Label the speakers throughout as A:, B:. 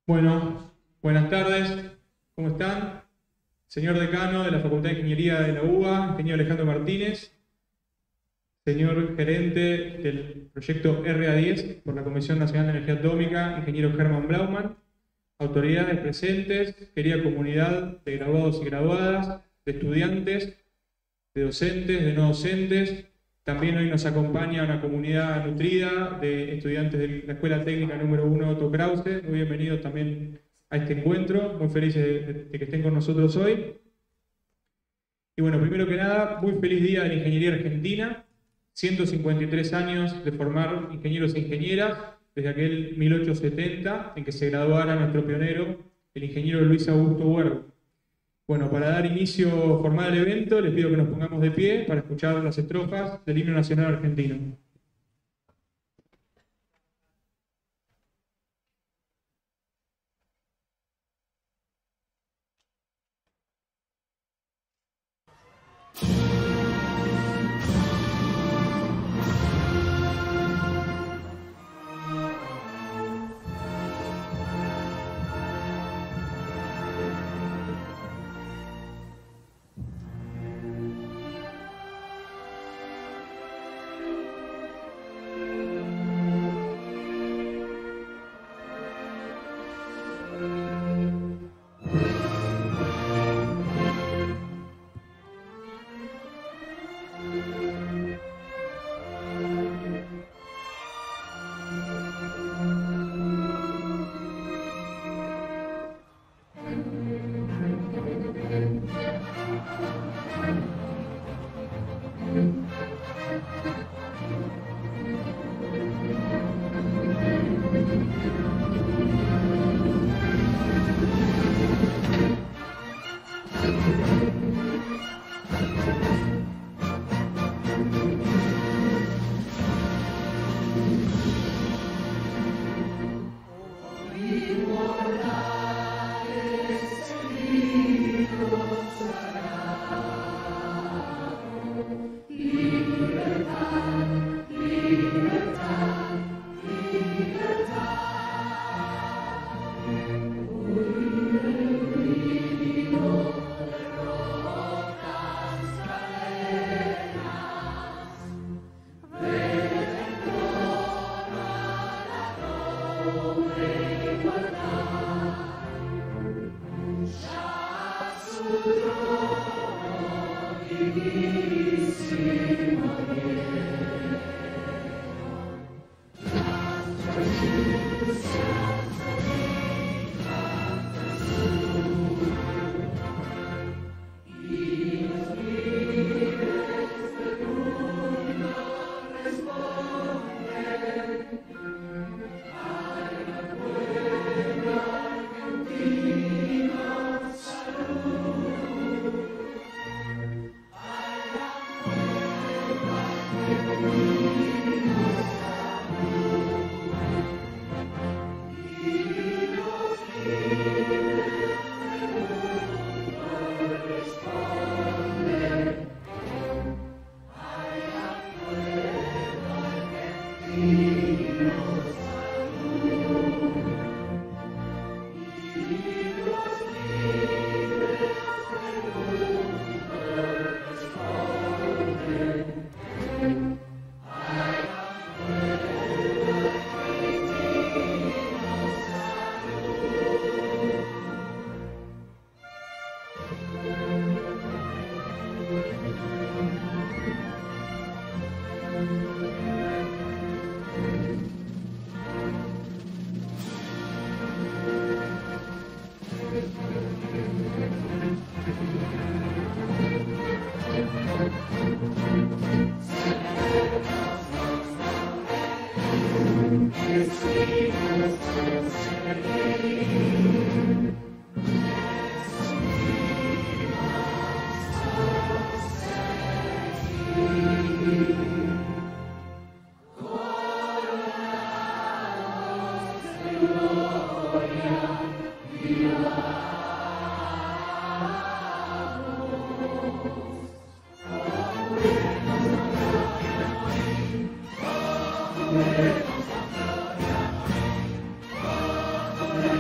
A: Bueno, buenas tardes, ¿cómo están? Señor decano de la Facultad de Ingeniería de la UBA, ingeniero Alejandro Martínez, señor gerente del proyecto RA10 por la Comisión Nacional de Energía Atómica, ingeniero Germán Blaumann, autoridades presentes, querida comunidad de graduados y graduadas, de estudiantes, de docentes, de no docentes. También hoy nos acompaña una comunidad nutrida de estudiantes de la Escuela Técnica número 1 Otto Krause. Muy bienvenidos también a este encuentro, muy felices de que estén con nosotros hoy. Y bueno, primero que nada, muy feliz día de la ingeniería argentina, 153 años de formar ingenieros e ingenieras, desde aquel 1870 en que se graduara nuestro pionero, el ingeniero Luis Augusto Huergo. Bueno, para dar inicio formal al evento, les pido que nos pongamos de pie para escuchar las estrofas del himno nacional argentino.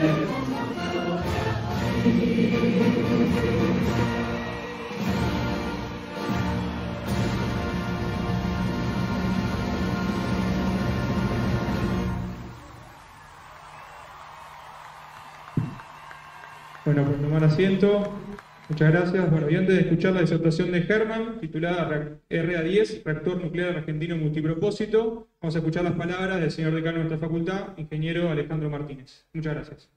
A: Bueno, por tomar asiento. Muchas gracias. Bueno, y antes de escuchar la disertación de Herman, titulada RA10, Reactor Nuclear Argentino Multipropósito, vamos a escuchar las palabras del señor decano de nuestra facultad, ingeniero Alejandro Martínez. Muchas gracias.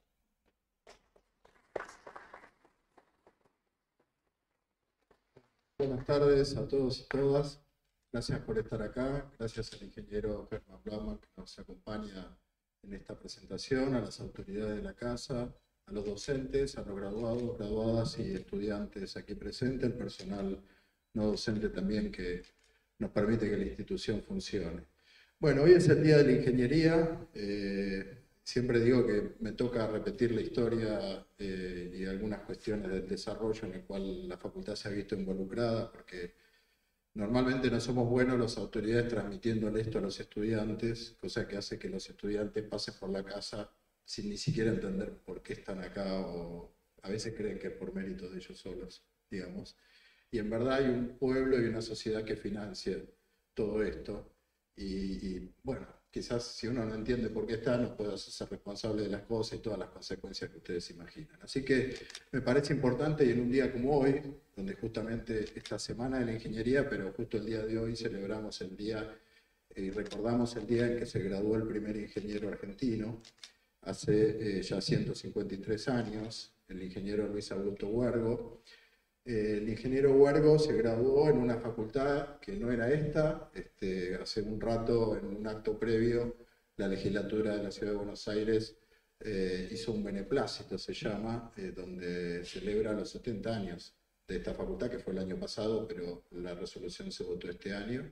B: Buenas tardes a todos y todas. Gracias por estar acá. Gracias al ingeniero Herman Blaumann que nos acompaña en esta presentación, a las autoridades de la casa, a los docentes, a los graduados, graduadas y estudiantes aquí presentes, el personal no docente también que nos permite que la institución funcione. Bueno, hoy es el Día de la Ingeniería. Siempre digo que me toca repetir la historia y algunas cuestiones del desarrollo en el cual la facultad se ha visto involucrada, porque normalmente no somos buenos las autoridades transmitiéndole esto a los estudiantes, cosa que hace que los estudiantes pasen por la casa sin ni siquiera entender por qué están acá, o a veces creen que es por mérito de ellos solos, digamos. Y en verdad hay un pueblo y una sociedad que financia todo esto. Y bueno, quizás si uno no entiende por qué está, no puede hacerse responsable de las cosas y todas las consecuencias que ustedes imaginan. Así que me parece importante, y en un día como hoy, donde justamente esta semana de la ingeniería, pero justo el día de hoy celebramos el día y recordamos el día en que se graduó el primer ingeniero argentino, hace ya 153 años, el ingeniero Luis Augusto Huergo. El ingeniero Huergo se graduó en una facultad que no era esta. Hace un rato, en un acto previo, la legislatura de la Ciudad de Buenos Aires hizo un beneplácito, se llama, donde celebra los 70 años de esta facultad, que fue el año pasado, pero la resolución se votó este año.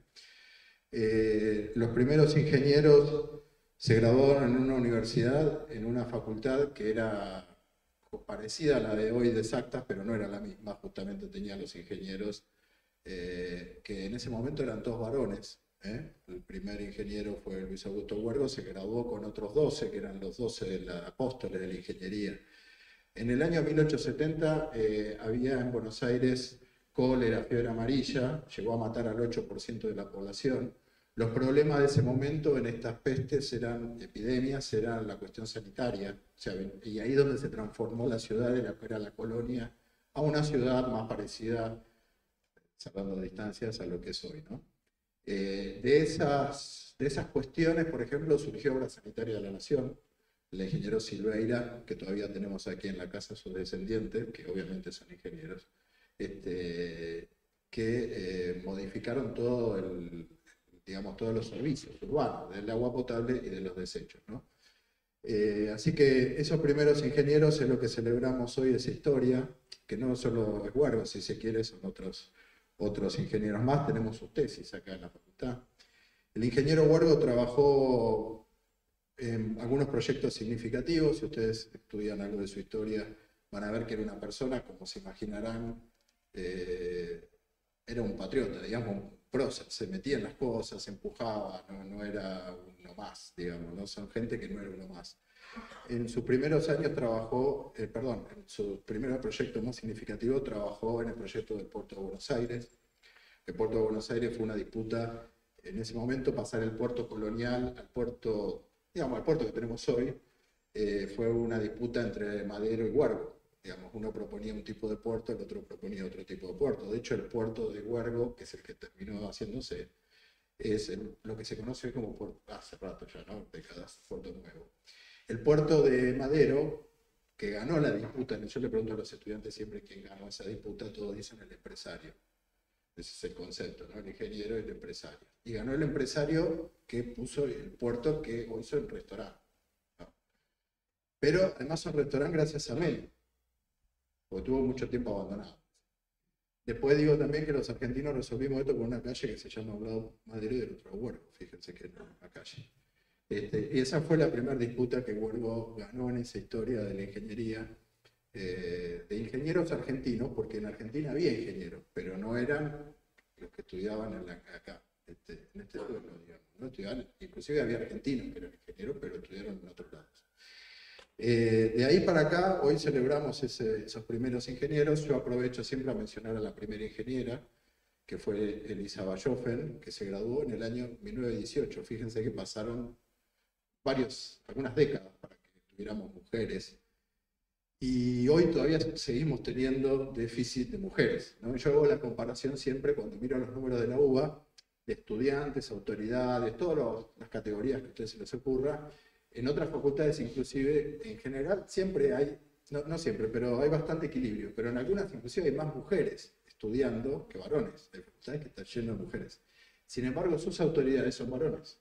B: Los primeros ingenieros se graduaron en una universidad, en una facultad que era parecida a la de hoy de exactas, pero no era la misma. Justamente tenía los ingenieros que en ese momento eran todos varones. El primer ingeniero fue Luis Augusto Huergo, se graduó con otros 12, que eran los 12 de los apóstoles de la ingeniería. En el año 1870 había en Buenos Aires cólera, fiebre amarilla, llegó a matar al 8% de la población. Los problemas de ese momento en estas pestes eran epidemias, eran la cuestión sanitaria, o sea, y ahí donde se transformó la ciudad de la que era la colonia a una ciudad más parecida, salvando distancias, a lo que es hoy, ¿no? De esas cuestiones, por ejemplo, surgió Obra Sanitaria de la Nación, el ingeniero Silveira, que todavía tenemos aquí en la casa sus descendientes, que obviamente son ingenieros, que modificaron todo digamos, todos los servicios urbanos, del agua potable y de los desechos, ¿no? Así que esos primeros ingenieros es lo que celebramos hoy, esa historia, que no solo es Huergo, si se quiere, son otros ingenieros más. Tenemos sus tesis acá en la facultad. El ingeniero Huergo trabajó en algunos proyectos significativos. Si ustedes estudian algo de su historia, van a ver que era una persona, como se imaginarán, era un patriota, digamos, prócer, se metía en las cosas, se empujaba, no era uno más, digamos, ¿no? Son gente que no era uno más. En sus primeros años trabajó, en su primer proyecto más significativo trabajó en el proyecto del Puerto de Buenos Aires. El Puerto de Buenos Aires fue una disputa, en ese momento pasar el puerto colonial al puerto, digamos, al puerto que tenemos hoy, fue una disputa entre Madero y Huergo. Digamos, uno proponía un tipo de puerto, el otro proponía otro tipo de puerto. De hecho, el puerto de Huergo, que es el que terminó haciéndose, es lo que se conoce como puerto, hace rato ya, ¿no? Décadas, Puerto Nuevo. El puerto de Madero, que ganó la disputa, yo le pregunto a los estudiantes siempre quién ganó esa disputa, todos dicen el empresario. Ese es el concepto, ¿no? El ingeniero y el empresario. Y ganó el empresario que puso el puerto que hoy son restaurante, ¿no? Pero además son restaurante gracias a Meli, porque tuvo mucho tiempo abandonado. Después digo también que los argentinos resolvimos esto con una calle que se llama Blau Madero y del otro Huergo, fíjense que es una calle. Y esa fue la primera disputa que Huergo ganó en esa historia de la ingeniería, de ingenieros argentinos, porque en Argentina había ingenieros, pero no eran los que estudiaban acá, en este pueblo, digamos. No estudiaban, inclusive había argentinos que eran ingenieros, pero estudiaron en otros lados. De ahí para acá, hoy celebramos esos primeros ingenieros. Yo aprovecho siempre a mencionar a la primera ingeniera, que fue Elisa Bayofen, que se graduó en el año 1918. Fíjense que pasaron algunas décadas para que tuviéramos mujeres. Y hoy todavía seguimos teniendo déficit de mujeres, ¿no? Yo hago la comparación siempre cuando miro los números de la UBA, de estudiantes, autoridades, todas las categorías que a ustedes se les ocurra. En otras facultades, inclusive, en general, siempre hay, no siempre, pero hay bastante equilibrio. Pero en algunas, inclusive, hay más mujeres estudiando que varones. Hay facultades que están llenas de mujeres. Sin embargo, sus autoridades son varones.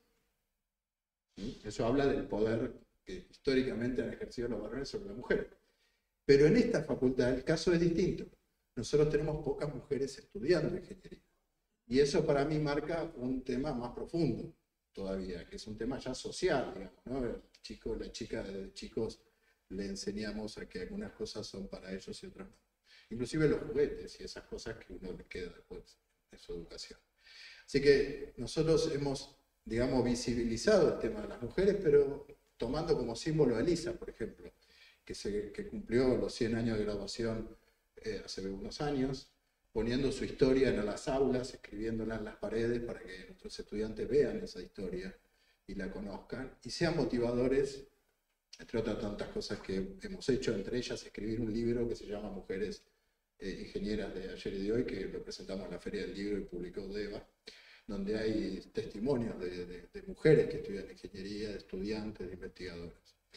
B: Eso habla del poder que históricamente han ejercido los varones sobre las mujeres. Pero en esta facultad el caso es distinto. Nosotros tenemos pocas mujeres estudiando ingeniería. Y eso para mí marca un tema más profundo todavía, que es un tema ya social, digamos, ¿no? La chica de chicos le enseñamos a que algunas cosas son para ellos y otras no. Inclusive los juguetes y esas cosas que uno le queda después de su educación. Así que nosotros hemos, digamos, visibilizado el tema de las mujeres, pero tomando como símbolo a Elisa, por ejemplo, que cumplió los 100 años de graduación hace unos años, poniendo su historia en las aulas, escribiéndola en las paredes para que nuestros estudiantes vean esa historia y la conozcan, y sean motivadores, entre otras tantas cosas que hemos hecho, entre ellas escribir un libro que se llama Mujeres Ingenieras de ayer y de hoy, que lo presentamos en la Feria del Libro y publicó UDEVA, donde hay testimonios de mujeres que estudian ingeniería, de estudiantes, de investigadores.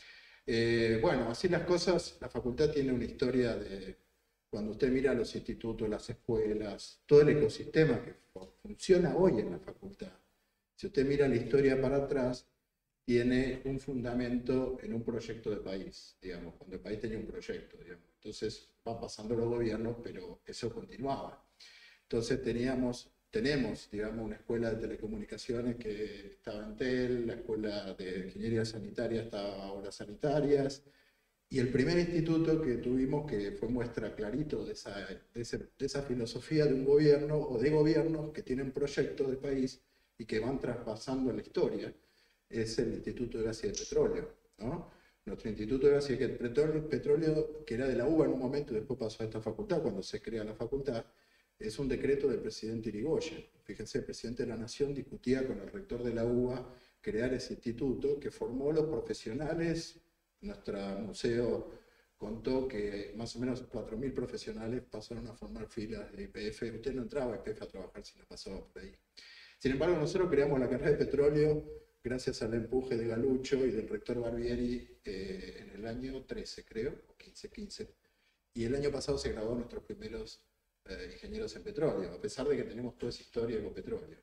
B: Bueno, así las cosas, la facultad tiene una historia de, cuando usted mira los institutos, las escuelas, todo el ecosistema que funciona hoy en la facultad. Si usted mira la historia para atrás, tiene un fundamento en un proyecto de país, digamos, cuando el país tenía un proyecto, digamos. Entonces van pasando los gobiernos, pero eso continuaba. Entonces tenemos, digamos, una escuela de telecomunicaciones que estaba en TEL, la escuela de ingeniería sanitaria estaba ahora sanitarias, y el primer instituto que tuvimos, que fue muestra clarito de esa filosofía de un gobierno o de gobiernos que tienen proyectos de país y que van traspasando la historia, es el Instituto de Gas y de Petróleo, ¿no? Nuestro Instituto de Gas y de Petróleo, que era de la UBA en un momento, después pasó a esta facultad, cuando se crea la facultad, es un decreto del presidente Irigoyen. Fíjense, el presidente de la Nación discutía con el rector de la UBA crear ese instituto que formó los profesionales. Nuestro museo contó que más o menos 4.000 profesionales pasaron a formar filas de IPF. Usted no entraba a IPF a trabajar si no pasaba por ahí. Sin embargo, nosotros creamos la carrera de petróleo gracias al empuje de Galucho y del rector Barbieri en el año 13, creo, o 15. Y el año pasado se graduaron nuestros primeros ingenieros en petróleo, a pesar de que tenemos toda esa historia con petróleo.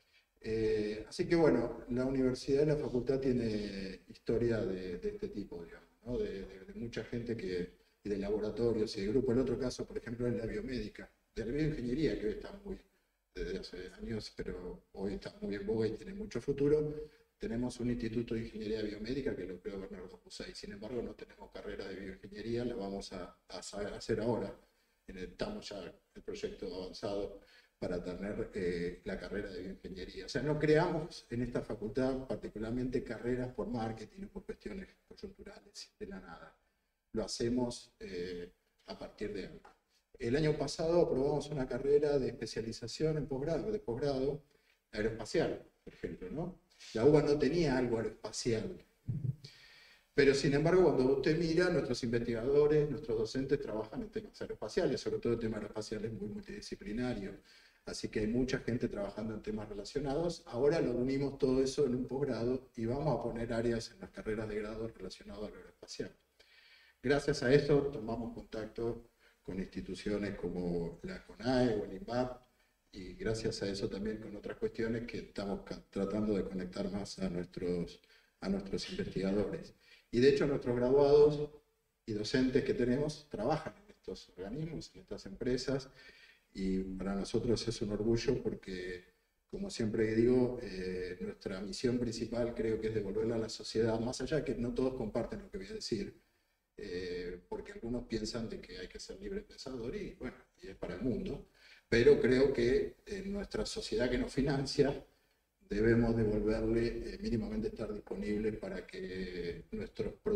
B: Así que bueno, la universidad y la facultad tiene historia de este tipo, digamos, ¿no? de mucha gente y de laboratorios y de grupos. El otro caso, por ejemplo, es la biomédica, de la bioingeniería, que hoy está muy, desde hace años, pero hoy está muy en boga y tiene mucho futuro. Tenemos un instituto de ingeniería biomédica que lo creó Bernardo Pusay. Sin embargo, no tenemos carrera de bioingeniería, la vamos a hacer ahora. Estamos ya en el proyecto avanzado para tener la carrera de bioingeniería. O sea, no creamos en esta facultad particularmente carreras por marketing o por cuestiones coyunturales de la nada. Lo hacemos a partir de algo. El año pasado aprobamos una carrera de especialización en posgrado aeroespacial, por ejemplo, ¿no? La UBA no tenía algo aeroespacial. Pero sin embargo, cuando usted mira, nuestros investigadores, nuestros docentes trabajan en temas aeroespaciales, sobre todo el tema aeroespacial es muy multidisciplinario. Así que hay mucha gente trabajando en temas relacionados. Ahora lo unimos todo eso en un posgrado y vamos a poner áreas en las carreras de grado relacionadas al aeroespacial. Gracias a eso tomamos contacto con instituciones como la CONAE o el INVAP, y gracias a eso también con otras cuestiones que estamos tratando de conectar más a nuestros investigadores. Y de hecho nuestros graduados y docentes que tenemos trabajan en estos organismos, en estas empresas, y para nosotros es un orgullo porque, como siempre digo, nuestra misión principal creo que es devolverla a la sociedad, más allá de que no todos comparten lo que voy a decir, porque algunos piensan de que hay que ser libre pensador y bueno, y es para el mundo, pero creo que en nuestra sociedad que nos financia debemos devolverle mínimamente estar disponibles para que nuestros productos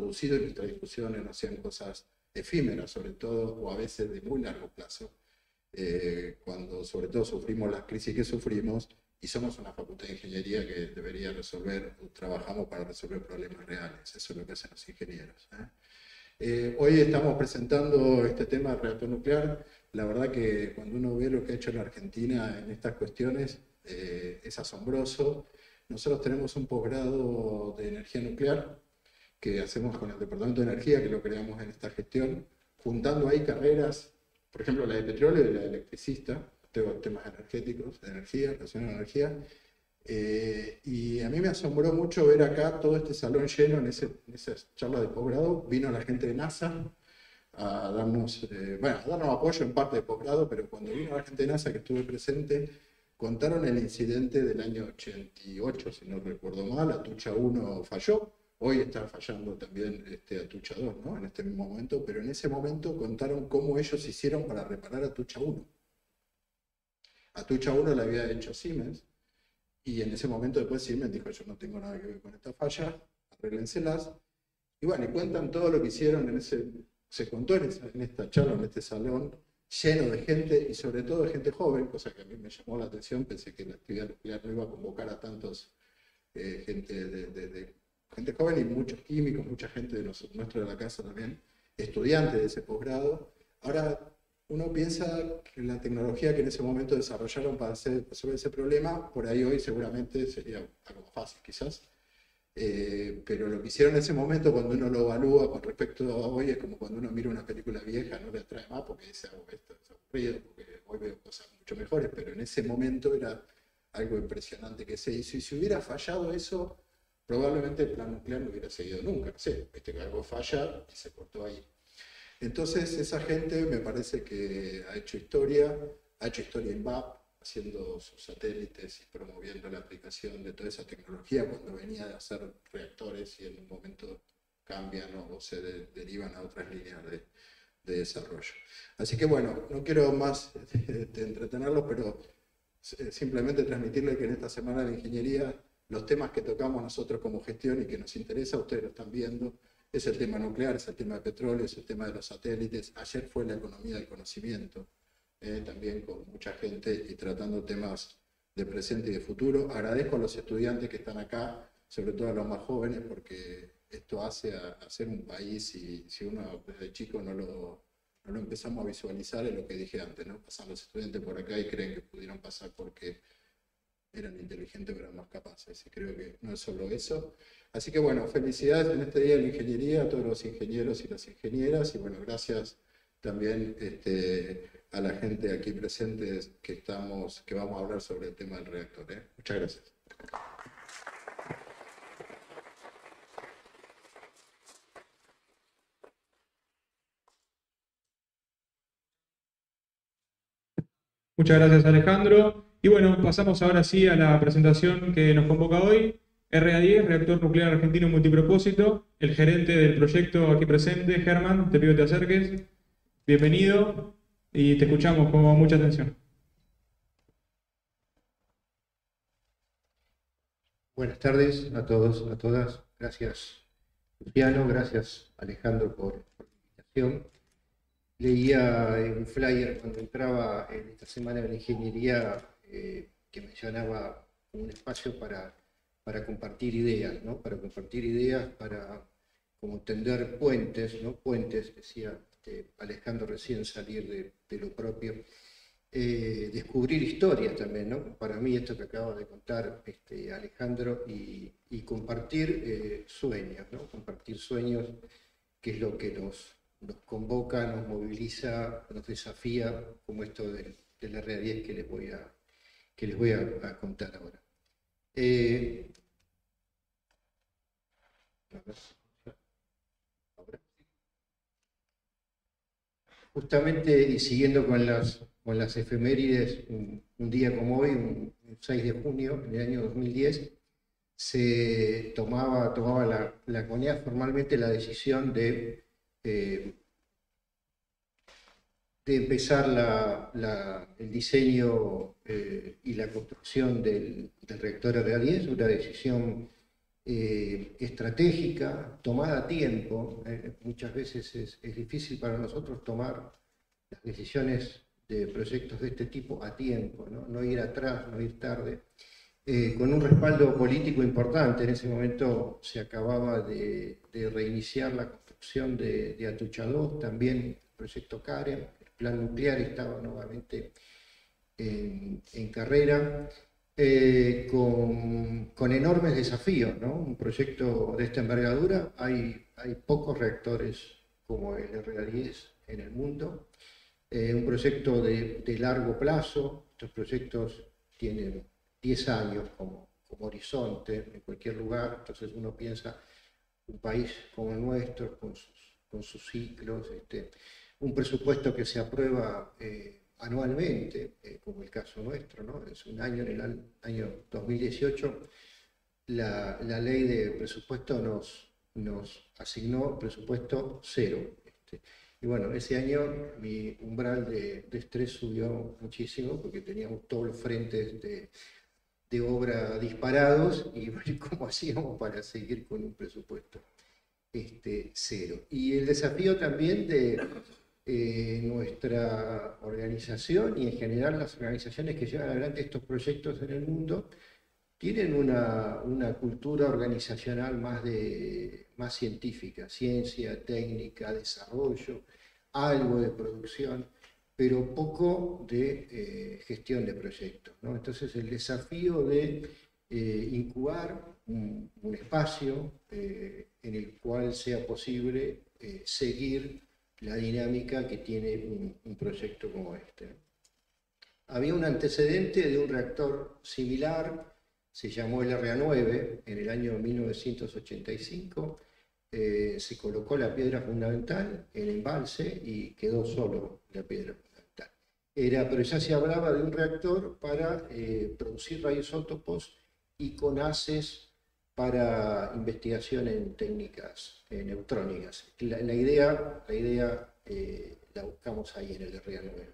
B: producido y nuestras discusiones no sean cosas efímeras, sobre todo, o a veces de muy largo plazo, cuando sobre todo sufrimos las crisis que sufrimos y somos una facultad de ingeniería que debería resolver, trabajamos para resolver problemas reales, eso es lo que hacen los ingenieros. Hoy estamos presentando este tema del reactor nuclear. La verdad que cuando uno ve lo que ha hecho la Argentina en estas cuestiones, es asombroso. Nosotros tenemos un posgrado de energía nuclear que hacemos con el Departamento de Energía, que lo creamos en esta gestión, juntando ahí carreras, por ejemplo la de petróleo y la de electricista, temas energéticos, de energía, relación a energía. Y a mí me asombró mucho ver acá todo este salón lleno en esa charla de posgrado. Vino la gente de NASA a darnos, a darnos apoyo en parte de posgrado, pero cuando vino la gente de NASA, que estuve presente, contaron el incidente del año 88, si no recuerdo mal. Atucha 1 falló, hoy está fallando también Atucha 2, ¿no? En este mismo momento, pero en ese momento contaron cómo ellos hicieron para reparar Atucha 1. Atucha 1 la había hecho Siemens, y en ese momento después Siemens dijo: yo no tengo nada que ver con esta falla, arréglenselas. Y bueno, y cuentan todo lo que hicieron se contó en esta charla, en este salón, lleno de gente, y sobre todo de gente joven, cosa que a mí me llamó la atención. Pensé que la actividad nuclear no iba a convocar a tantos gente joven, y muchos químicos, mucha gente de nuestra de la casa también, estudiantes de ese posgrado. Ahora, uno piensa que la tecnología que en ese momento desarrollaron para resolver ese problema, por ahí hoy seguramente sería algo más fácil quizás, pero lo que hicieron en ese momento, cuando uno lo evalúa con respecto a hoy, es como cuando uno mira una película vieja, no le atrae más porque dice: esto es aburrido, porque hoy veo cosas mucho mejores, pero en ese momento era algo impresionante que se hizo, y si hubiera fallado eso, probablemente el plan nuclear no hubiera seguido nunca. No sé, viste que algo falla y se cortó ahí. Entonces esa gente me parece que ha hecho historia en VAP, haciendo sus satélites y promoviendo la aplicación de toda esa tecnología cuando venía de hacer reactores, y en un momento cambian o se derivan a otras líneas de desarrollo. Así que bueno, no quiero más entretenerlos, pero simplemente transmitirles que en esta semana de la ingeniería los temas que tocamos nosotros como gestión y que nos interesa, ustedes lo están viendo, es el tema nuclear, es el tema de petróleo, es el tema de los satélites. Ayer fue la economía del conocimiento, también con mucha gente y tratando temas de presente y de futuro. Agradezco a los estudiantes que están acá, sobre todo a los más jóvenes, porque esto hace a hacer un país, y si uno desde chico no lo empezamos a visualizar, es lo que dije antes, ¿no? Pasan los estudiantes por acá y creen que pudieron pasar porque eran inteligentes, pero eran más capaces, y creo que no es solo eso. Así que bueno, felicidades en este Día de la Ingeniería a todos los ingenieros y las ingenieras, y bueno, gracias también a la gente aquí presente que vamos a hablar sobre el tema del reactor. Muchas gracias.
A: Muchas gracias, Alejandro. Y bueno, pasamos ahora sí a la presentación que nos convoca hoy. RA10, Reactor Nuclear Argentino Multipropósito. El gerente del proyecto aquí presente, Germán, te pido que te acerques. Bienvenido y te escuchamos con mucha atención.
C: Buenas tardes a todos, a todas. Gracias, Luciano, gracias, Alejandro, por la invitación. Leía en un flyer cuando entraba en esta semana de la ingeniería que mencionaba un espacio para compartir ideas, ¿no? Para compartir ideas, para como tender puentes, ¿no? Puentes, decía Alejandro recién, salir de lo propio. Descubrir historias también, ¿no? Para mí esto que acaba de contar Alejandro, y compartir sueños, ¿no? Compartir sueños, que es lo que nos convoca, nos moviliza, nos desafía, como esto de la RA10 que les voy a contar ahora. Justamente, y siguiendo con las efemérides, un día como hoy, un 6 de junio, en el año 2010, se tomaba la CONEA formalmente la decisión de empezar el diseño y la construcción del reactor RA10, una decisión estratégica, tomada a tiempo. Muchas veces es difícil para nosotros tomar las decisiones de proyectos de este tipo a tiempo, no ir atrás, no ir tarde. Con un respaldo político importante. En ese momento se acababa de reiniciar la construcción de Atucha 2, también el proyecto Karen, el plan nuclear estaba nuevamente en carrera, con enormes desafíos, ¿no? Un proyecto de esta envergadura, hay pocos reactores como el RA10 en el mundo, un proyecto de largo plazo. Estos proyectos tienen 10 años como horizonte en cualquier lugar. Entonces uno piensa, un país como el nuestro, con sus ciclos, un presupuesto que se aprueba anualmente, como el caso nuestro, ¿no? Es un año, en el año 2018, la ley de presupuesto nos asignó presupuesto cero. Y bueno, ese año mi umbral de estrés subió muchísimo porque teníamos todos los frentes de obra disparados y cómo hacíamos para seguir con un presupuesto cero. Y el desafío también de nuestra organización y en general las organizaciones que llevan adelante estos proyectos en el mundo tienen una cultura organizacional más científica, ciencia, técnica, desarrollo, algo de producción, pero poco de gestión de proyectos, ¿no? Entonces el desafío de incubar un espacio en el cual sea posible seguir la dinámica que tiene un proyecto como este. Había un antecedente de un reactor similar, se llamó el RA9, en el año 1985, se colocó la piedra fundamental, el embalse, y quedó solo la piedra fundamental. Pero ya se hablaba de un reactor para producir radioisótopos y con haces para investigación en técnicas neutrónicas. La idea la buscamos ahí en el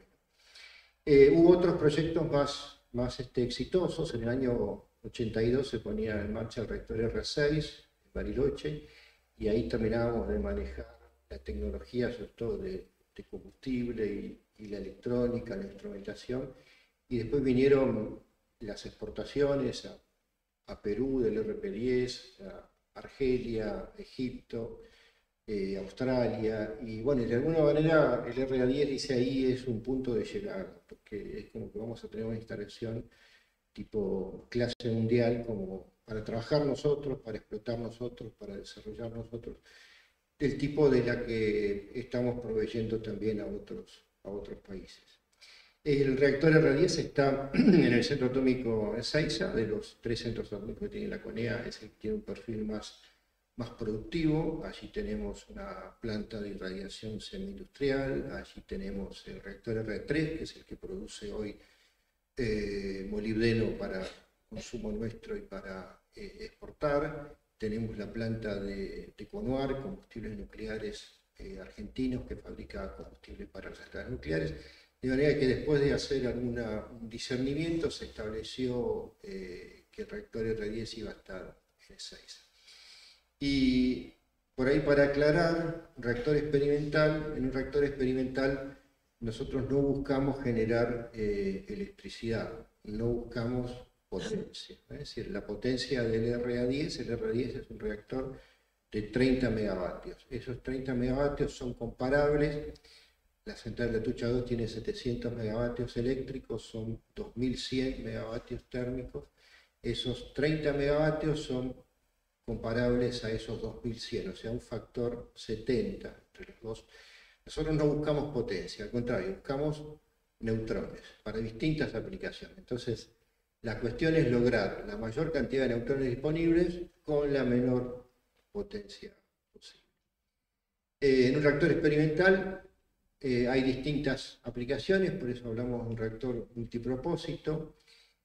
C: RA9. Hubo otros proyectos más exitosos. En el año 82 se ponía en marcha el reactor R6 en Bariloche, y ahí terminábamos de manejar la tecnología, sobre todo de combustible y la electrónica, la instrumentación, y después vinieron las exportaciones a Perú del RP10, a Argelia, Egipto, Australia, y bueno, de alguna manera el RA10, dice ahí, es un punto de llegada, porque es como que vamos a tener una instalación tipo clase mundial, como para trabajar nosotros, para explotar nosotros, para desarrollar nosotros, del tipo de la que estamos proveyendo también a otros países. El reactor RA10 está en el centro atómico Ezeiza. De los 3 centros atómicos que tiene la CONEA, es el que tiene un perfil más productivo. Allí tenemos una planta de irradiación semi-industrial, allí tenemos el reactor R3, que es el que produce hoy molibdeno para consumo nuestro y para exportar. Tenemos la planta de Conuar, combustibles nucleares argentinos, que fabrica combustible para las centrales nucleares. De manera que después de hacer un discernimiento se estableció que el reactor R10 iba a estar en Ezeiza. Y por ahí, para aclarar, en un reactor experimental nosotros no buscamos generar electricidad, no buscamos potencia. Es decir, la potencia del RA10, el RA10 es un reactor de 30 megavatios. Esos 30 megavatios son comparables. La central de Atucha 2 tiene 700 megavatios eléctricos, son 2100 megavatios térmicos. Esos 30 megavatios son comparables a esos 2100, o sea, un factor 70 entre los dos. Nosotros no buscamos potencia, al contrario, buscamos neutrones para distintas aplicaciones. Entonces, la cuestión es lograr la mayor cantidad de neutrones disponibles con la menor potencia posible. En un reactor experimental hay distintas aplicaciones, por eso hablamos de un reactor multipropósito.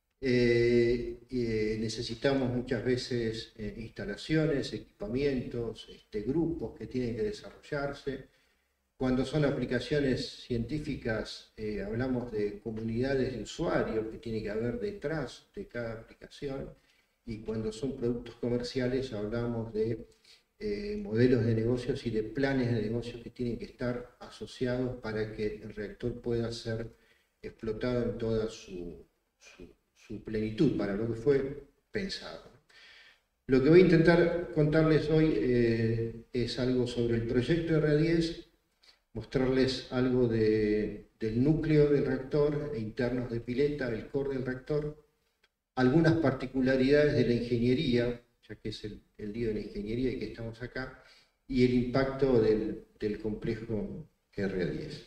C: Necesitamos muchas veces instalaciones, equipamientos, grupos que tienen que desarrollarse. Cuando son aplicaciones científicas, hablamos de comunidades de usuarios que tiene que haber detrás de cada aplicación, y cuando son productos comerciales hablamos de modelos de negocios y de planes de negocios que tienen que estar asociados para que el reactor pueda ser explotado en toda su plenitud, para lo que fue pensado. Lo que voy a intentar contarles hoy es algo sobre el proyecto RA10, mostrarles algo del núcleo del reactor, internos de pileta, el core del reactor, algunas particularidades de la ingeniería, ya que es el día de la ingeniería y que estamos acá, y el impacto del complejo RA10.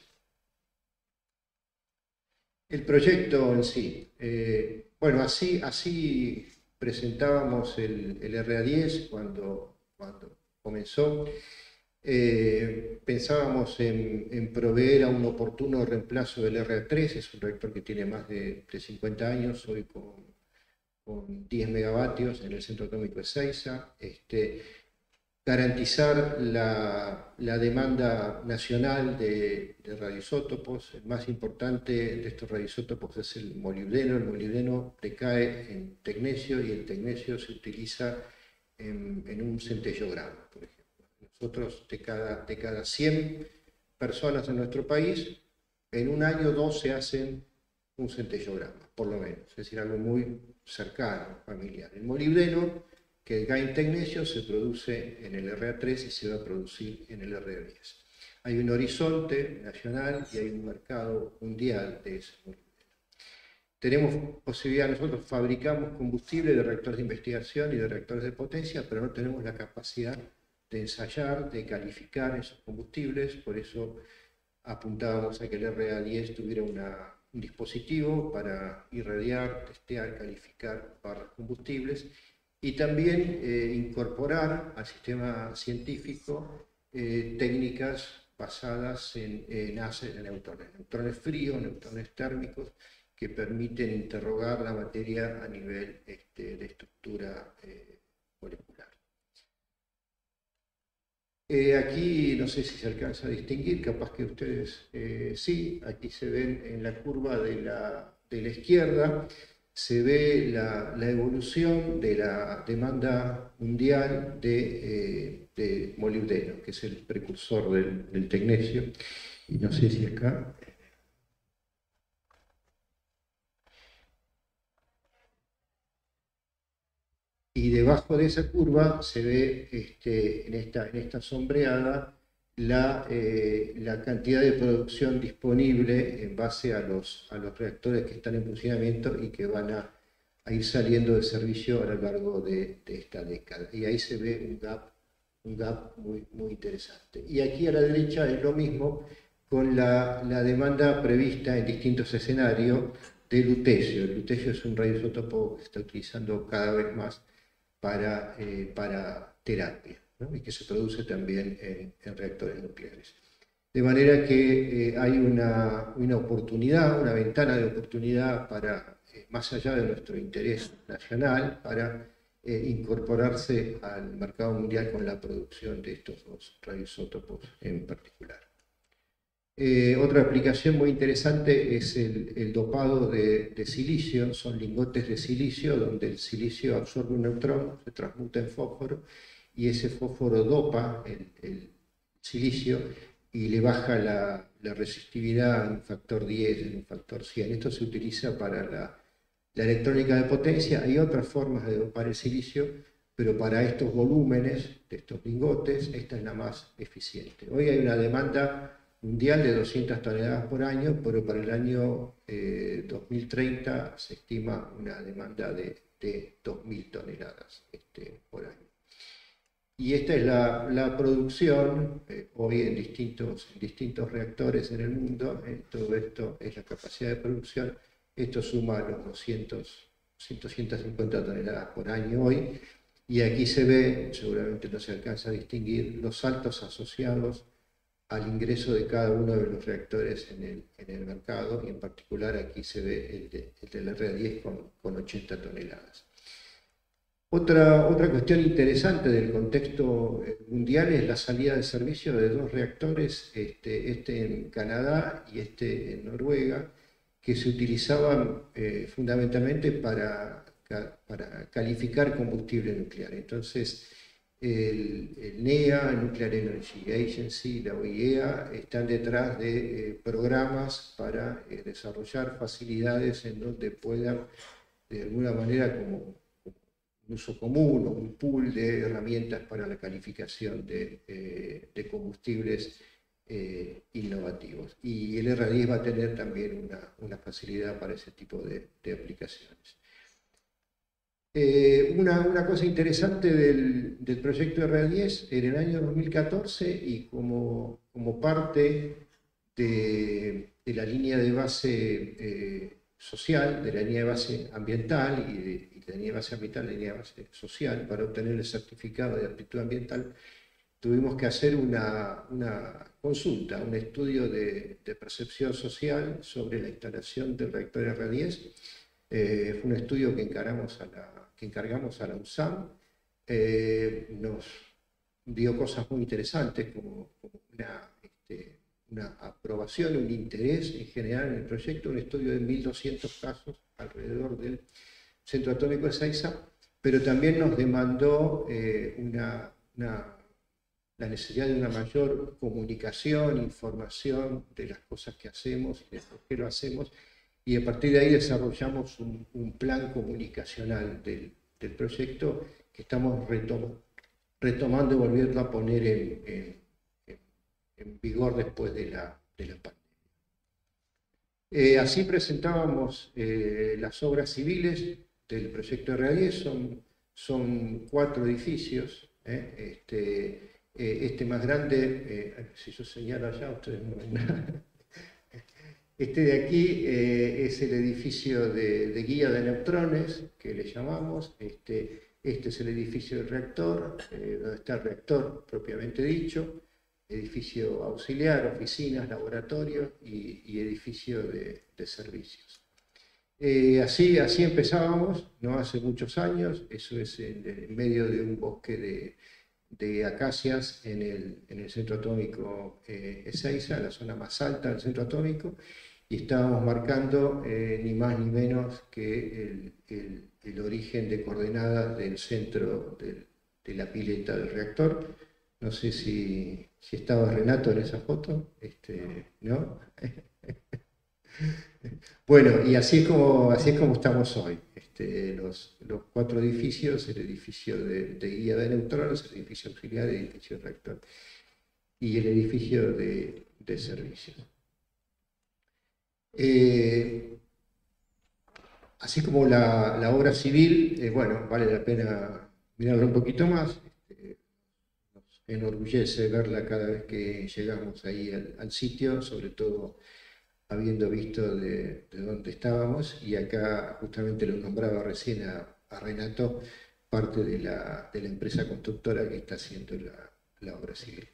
C: El proyecto en sí. Bueno, así presentábamos el RA10 cuando comenzó. Pensábamos en proveer a un oportuno reemplazo del RA3, es un reactor que tiene más de 50 años, hoy con 10 megavatios en el centro atómico de Ezeiza. Garantizar la demanda nacional de radioisótopos. El más importante de estos radioisótopos es el molibdeno. El molibdeno decae en tecnecio y el tecnecio se utiliza en un centellograma, por ejemplo. Nosotros, de cada 100 personas en nuestro país, en un año 12 hacen un centellograma, por lo menos. Es decir, algo muy cercano, familiar. El molibdeno, que cae en tecnecio, se produce en el RA3 y se va a producir en el RA10. Hay un horizonte nacional y hay un mercado mundial de ese molibdeno. Tenemos posibilidad, nosotros fabricamos combustible de reactores de investigación y de reactores de potencia, pero no tenemos la capacidad de ensayar, de calificar esos combustibles, por eso apuntábamos a que el RA10 tuviera un dispositivo para irradiar, testear, calificar barras combustibles, y también incorporar al sistema científico técnicas basadas en haces de neutrones fríos, neutrones térmicos, que permiten interrogar la materia a nivel de estructura molecular. Aquí no sé si se alcanza a distinguir, capaz que ustedes sí, aquí se ven en la curva de la izquierda, se ve la evolución de la demanda mundial de molibdeno, que es el precursor del tecnecio. Y no sé si acá... Y debajo de esa curva se ve en esta sombreada la cantidad de producción disponible en base a los reactores que están en funcionamiento y que van a ir saliendo de servicio a lo largo de esta década. Y ahí se ve un gap muy, muy interesante. Y aquí a la derecha es lo mismo con la demanda prevista en distintos escenarios de lutecio. El lutecio es un radioisótopo que se está utilizando cada vez más para terapia, ¿no? Y que se produce también en reactores nucleares. De manera que hay una oportunidad, una ventana de oportunidad para, más allá de nuestro interés nacional, para incorporarse al mercado mundial con la producción de estos dos radioisótopos en particular. Otra aplicación muy interesante es el dopado de silicio. Son lingotes de silicio donde el silicio absorbe un neutrón, se transmuta en fósforo y ese fósforo dopa el silicio y le baja la resistividad en un factor 10, en un factor 100. Esto se utiliza para la electrónica de potencia. Hay otras formas de dopar el silicio, pero para estos volúmenes de estos lingotes, esta es la más eficiente. Hoy hay una demanda mundial de 200 toneladas por año, pero para el año 2030 se estima una demanda de 2.000 toneladas por año. Y esta es la producción hoy en distintos reactores en el mundo. Todo esto es la capacidad de producción. Esto suma los 150 toneladas por año hoy. Y aquí se ve, seguramente no se alcanza a distinguir, los saltos asociados al ingreso de cada uno de los reactores en el mercado, y en particular aquí se ve el del RA10 con 80 toneladas. Otra cuestión interesante del contexto mundial es la salida de servicio de dos reactores, este en Canadá y este en Noruega, que se utilizaban fundamentalmente para para calificar combustible nuclear. Entonces, el NEA, el Nuclear Energy Agency, la OIEA, están detrás de programas para desarrollar facilidades en donde puedan, de alguna manera, como un uso común o un pool de herramientas para la calificación de combustibles innovativos. Y el RA10 va a tener también una facilidad para ese tipo de aplicaciones. Una cosa interesante del proyecto RA10, en el año 2014, y como parte de la línea de base social, de la línea de base ambiental y de la línea de base ambiental, la línea de base social, para obtener el certificado de aptitud ambiental, tuvimos que hacer una consulta, un estudio de percepción social sobre la instalación del reactor RA10. Fue un estudio que encargamos a la UNSAM. Nos dio cosas muy interesantes, como una aprobación, un interés en general en el proyecto, un estudio de 1.200 casos alrededor del Centro Atómico de Ezeiza, pero también nos demandó la necesidad de una mayor comunicación, información de las cosas que hacemos y de por qué lo hacemos, y a partir de ahí desarrollamos un plan comunicacional del proyecto que estamos retomando y volviendo a poner en vigor después de la pandemia. Así presentábamos las obras civiles del proyecto RA10, son 4 edificios. Este más grande, si yo señalo allá, ustedes no ven nada. Este de aquí es el edificio de guía de neutrones, que le llamamos. Este es el edificio del reactor, donde está el reactor propiamente dicho, edificio auxiliar, oficinas, laboratorios y edificio de servicios. Así empezábamos, no hace muchos años. Eso es en medio de un bosque de acacias en el centro atómico Ezeiza, la zona más alta del centro atómico, y estábamos marcando ni más ni menos que el origen de coordenadas del centro de la pileta del reactor. No sé si estaba Renato en esa foto, ¿no? Bueno, y así es como estamos hoy. Los 4 edificios, el edificio de guía de neutrones, el edificio auxiliar, el edificio de reactor y el edificio de servicios. Así como la obra civil, bueno, vale la pena mirarla un poquito más. Nos enorgullece verla cada vez que llegamos ahí al sitio, sobre todo habiendo visto de dónde estábamos, y acá justamente lo nombraba recién a Renato, parte de la empresa constructora que está haciendo la obra civil.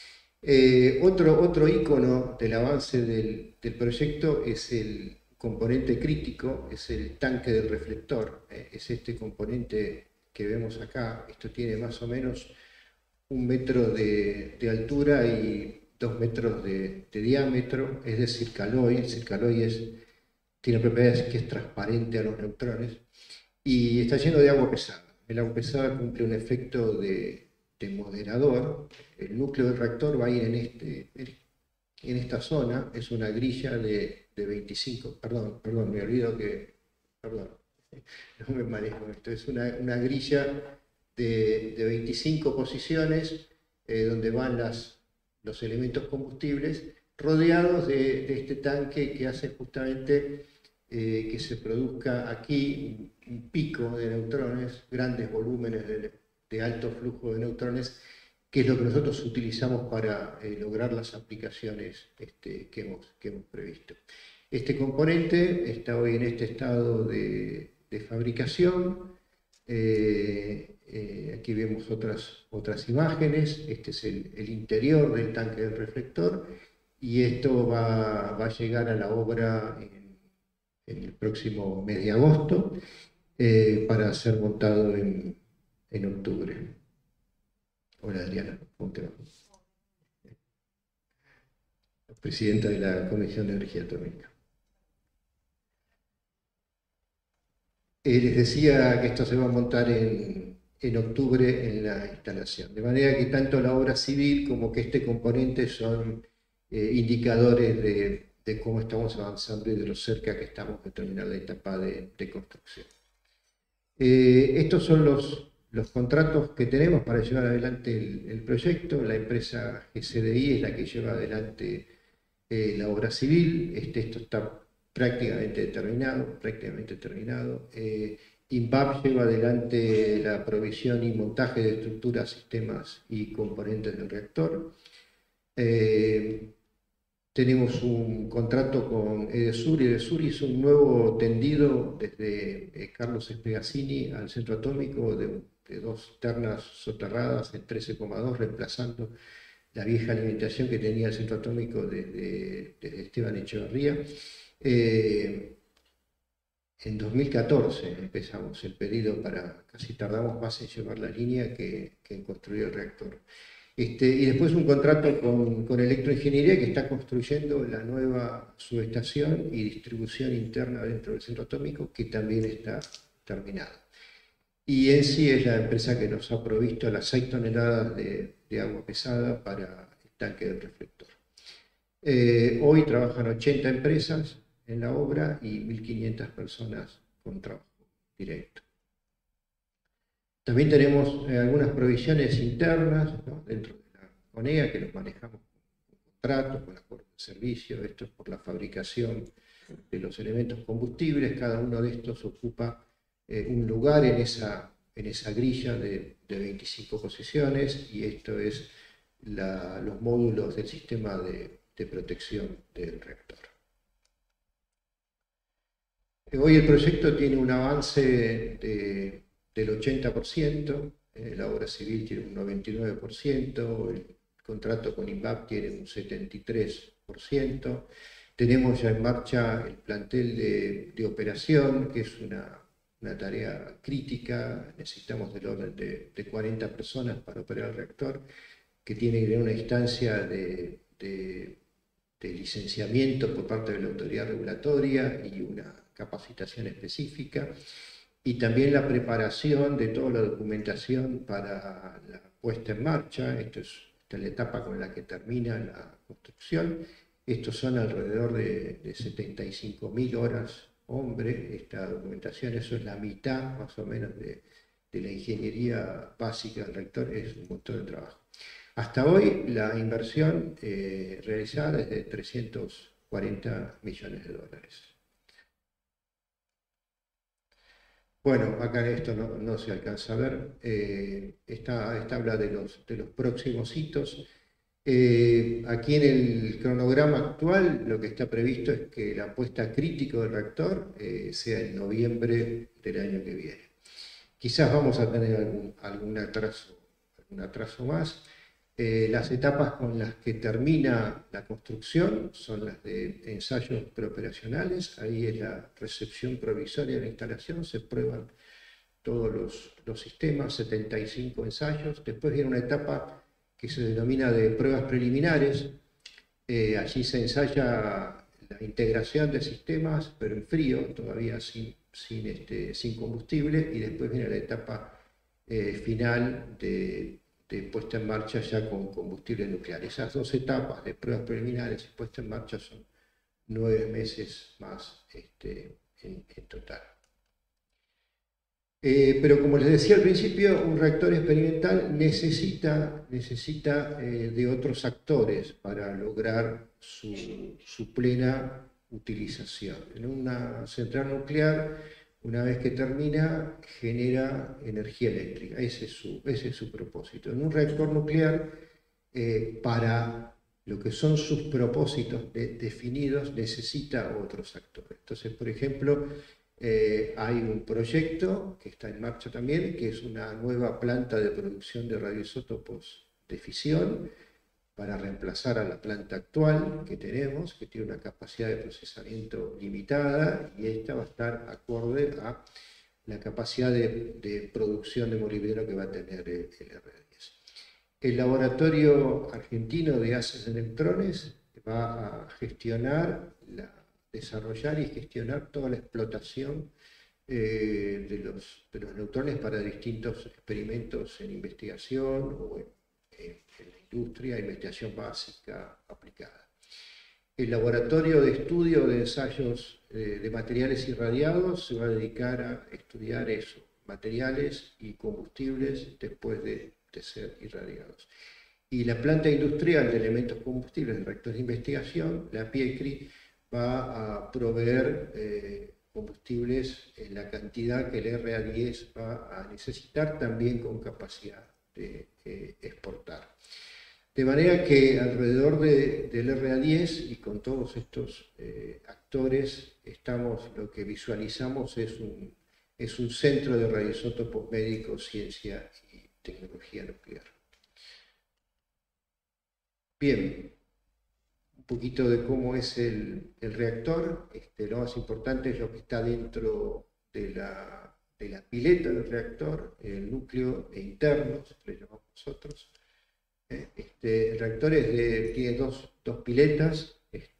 C: Otro ícono del avance del proyecto es el componente crítico, es el tanque del reflector. Es este componente que vemos acá. Esto tiene más o menos 1 metro de altura y 2 metros de diámetro, es de Circaloy. El Circaloy tiene propiedades que es transparente a los neutrones y está lleno de agua pesada. El agua pesada cumple un efecto de moderador. El núcleo del reactor va a ir en esta zona. Es una grilla de 25, perdón, me olvido que, perdón, no me manejo esto, es una grilla de 25 posiciones donde van los elementos combustibles, rodeados de este tanque que hace justamente que se produzca aquí un pico de neutrones, grandes volúmenes de alto flujo de neutrones, que es lo que nosotros utilizamos para lograr las aplicaciones que hemos previsto. Este componente está hoy en este estado de fabricación. Aquí vemos otras imágenes. Este es el interior del tanque del reflector, y esto va a llegar a la obra en el próximo mes de agosto para ser montado en octubre. Hola Adriana, ¿cómo te va? Presidenta de la Comisión de Energía Atómica. Les decía que esto se va a montar en octubre en la instalación. De manera que tanto la obra civil como que este componente son indicadores de cómo estamos avanzando y de lo cerca que estamos de terminar la etapa de construcción. Estos son los contratos que tenemos para llevar adelante el proyecto. La empresa GCDI es la que lleva adelante la obra civil. Esto está prácticamente terminado. INVAP lleva adelante la provisión y montaje de estructuras, sistemas y componentes del reactor. Tenemos un contrato con Edesur, y Edesur hizo un nuevo tendido desde Carlos Espegazzini al centro atómico de 2 ternas soterradas en 13,2, reemplazando la vieja alimentación que tenía el centro atómico desde Esteban Echeverría. En 2014 empezamos el pedido casi tardamos más en llevar la línea que en construir el reactor. Y después un contrato con Electroingeniería, que está construyendo la nueva subestación y distribución interna dentro del centro atómico, que también está terminada. Y ENSI es la empresa que nos ha provisto las 6 toneladas de agua pesada para el tanque del reflector. Hoy trabajan 80 empresas en la obra y 1.500 personas con trabajo directo. También tenemos algunas provisiones internas, ¿no?, dentro de la CONEA, que los manejamos con contratos, con acuerdos de servicio. Esto es por la fabricación de los elementos combustibles. Cada uno de estos ocupa un lugar en esa grilla de 25 posiciones, y esto es los módulos del sistema de protección del reactor. Hoy el proyecto tiene un avance del 80%, la obra civil tiene un 99%, el contrato con INVAP tiene un 73%, tenemos ya en marcha el plantel de operación, que es una tarea crítica. Necesitamos del orden de 40 personas para operar el reactor, que tiene que tener una instancia de licenciamiento por parte de la autoridad regulatoria y una capacitación específica, y también la preparación de toda la documentación para la puesta en marcha. Esta es la etapa con la que termina la construcción. Estos son alrededor de 75.000 horas hombre. Esta documentación, eso es la mitad más o menos de la ingeniería básica del reactor, es un montón de trabajo. Hasta hoy la inversión realizada es de 340 millones de dólares. Bueno, acá esto no se alcanza a ver. Esta habla de los próximos hitos. Aquí en el cronograma actual lo que está previsto es que la puesta crítica del reactor sea en noviembre del año que viene. Quizás vamos a tener algún atraso más. Las etapas con las que termina la construcción son las de ensayos preoperacionales. Ahí es la recepción provisoria de la instalación, se prueban todos los sistemas, 75 ensayos. Después viene una etapa que se denomina de pruebas preliminares. Allí se ensaya la integración de sistemas, pero en frío, todavía sin combustible, y después viene la etapa final de puesta en marcha ya con combustible nuclear. Esas 2 etapas de pruebas preliminares y puesta en marcha son 9 meses más en total. Pero como les decía al principio, un reactor experimental necesita de otros actores para lograr su plena utilización. En una central nuclear, una vez que termina, genera energía eléctrica. Ese es su propósito. En un reactor nuclear, para lo que son sus propósitos definidos, necesita otros actores. Entonces, por ejemplo, hay un proyecto que está en marcha también, que es una nueva planta de producción de radioisótopos de fisión, para reemplazar a la planta actual que tenemos, que tiene una capacidad de procesamiento limitada, y esta va a estar acorde a la capacidad de producción de molibdeno que va a tener el R10. El laboratorio argentino de haces de electrones va a desarrollar y gestionar toda la explotación de los neutrones para distintos experimentos en investigación o en la industria, investigación básica aplicada. El laboratorio de estudio de ensayos de materiales irradiados se va a dedicar a estudiar eso, materiales y combustibles después de ser irradiados. Y la planta industrial de elementos combustibles de reactores de investigación, la PIECRI, va a proveer combustibles en la cantidad que el RA10 va a necesitar, también con capacidad de exportar. De manera que alrededor del RA10 y con todos estos actores, lo que visualizamos es un centro de radioisótopos médicos, ciencia y tecnología nuclear. Bien, un poquito de cómo es el reactor. Lo más importante es lo que está dentro de la pileta del reactor, el núcleo interno, le llamamos nosotros. El reactor tiene dos piletas,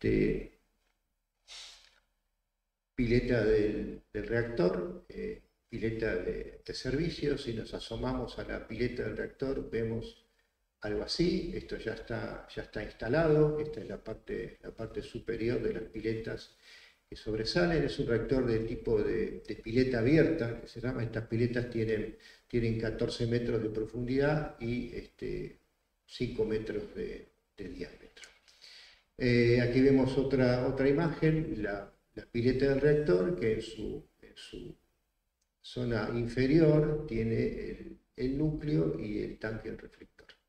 C: pileta del reactor, pileta de servicio. Si nos asomamos a la pileta del reactor vemos algo así. Esto ya está instalado. Esta es la parte superior de las piletas que sobresalen. Es un reactor de tipo de pileta abierta, que se llama. Estas piletas tienen 14 metros de profundidad y 5 metros de diámetro. Aquí vemos otra imagen, la pileta del reactor, que en su zona inferior tiene el núcleo y el tanque del reflector.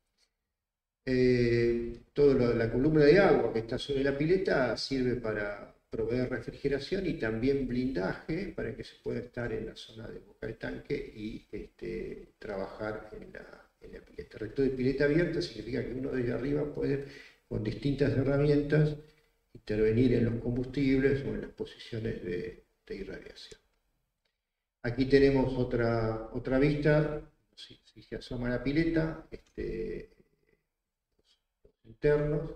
C: Toda la columna de agua que está sobre la pileta sirve para proveer refrigeración y también blindaje para que se pueda estar en la zona de boca de tanque y trabajar en la pileta. El reactor de pileta abierta significa que uno desde arriba puede, con distintas herramientas, intervenir en los combustibles o en las posiciones de irradiación. Aquí tenemos otra vista. Si se asoma la pileta, los internos.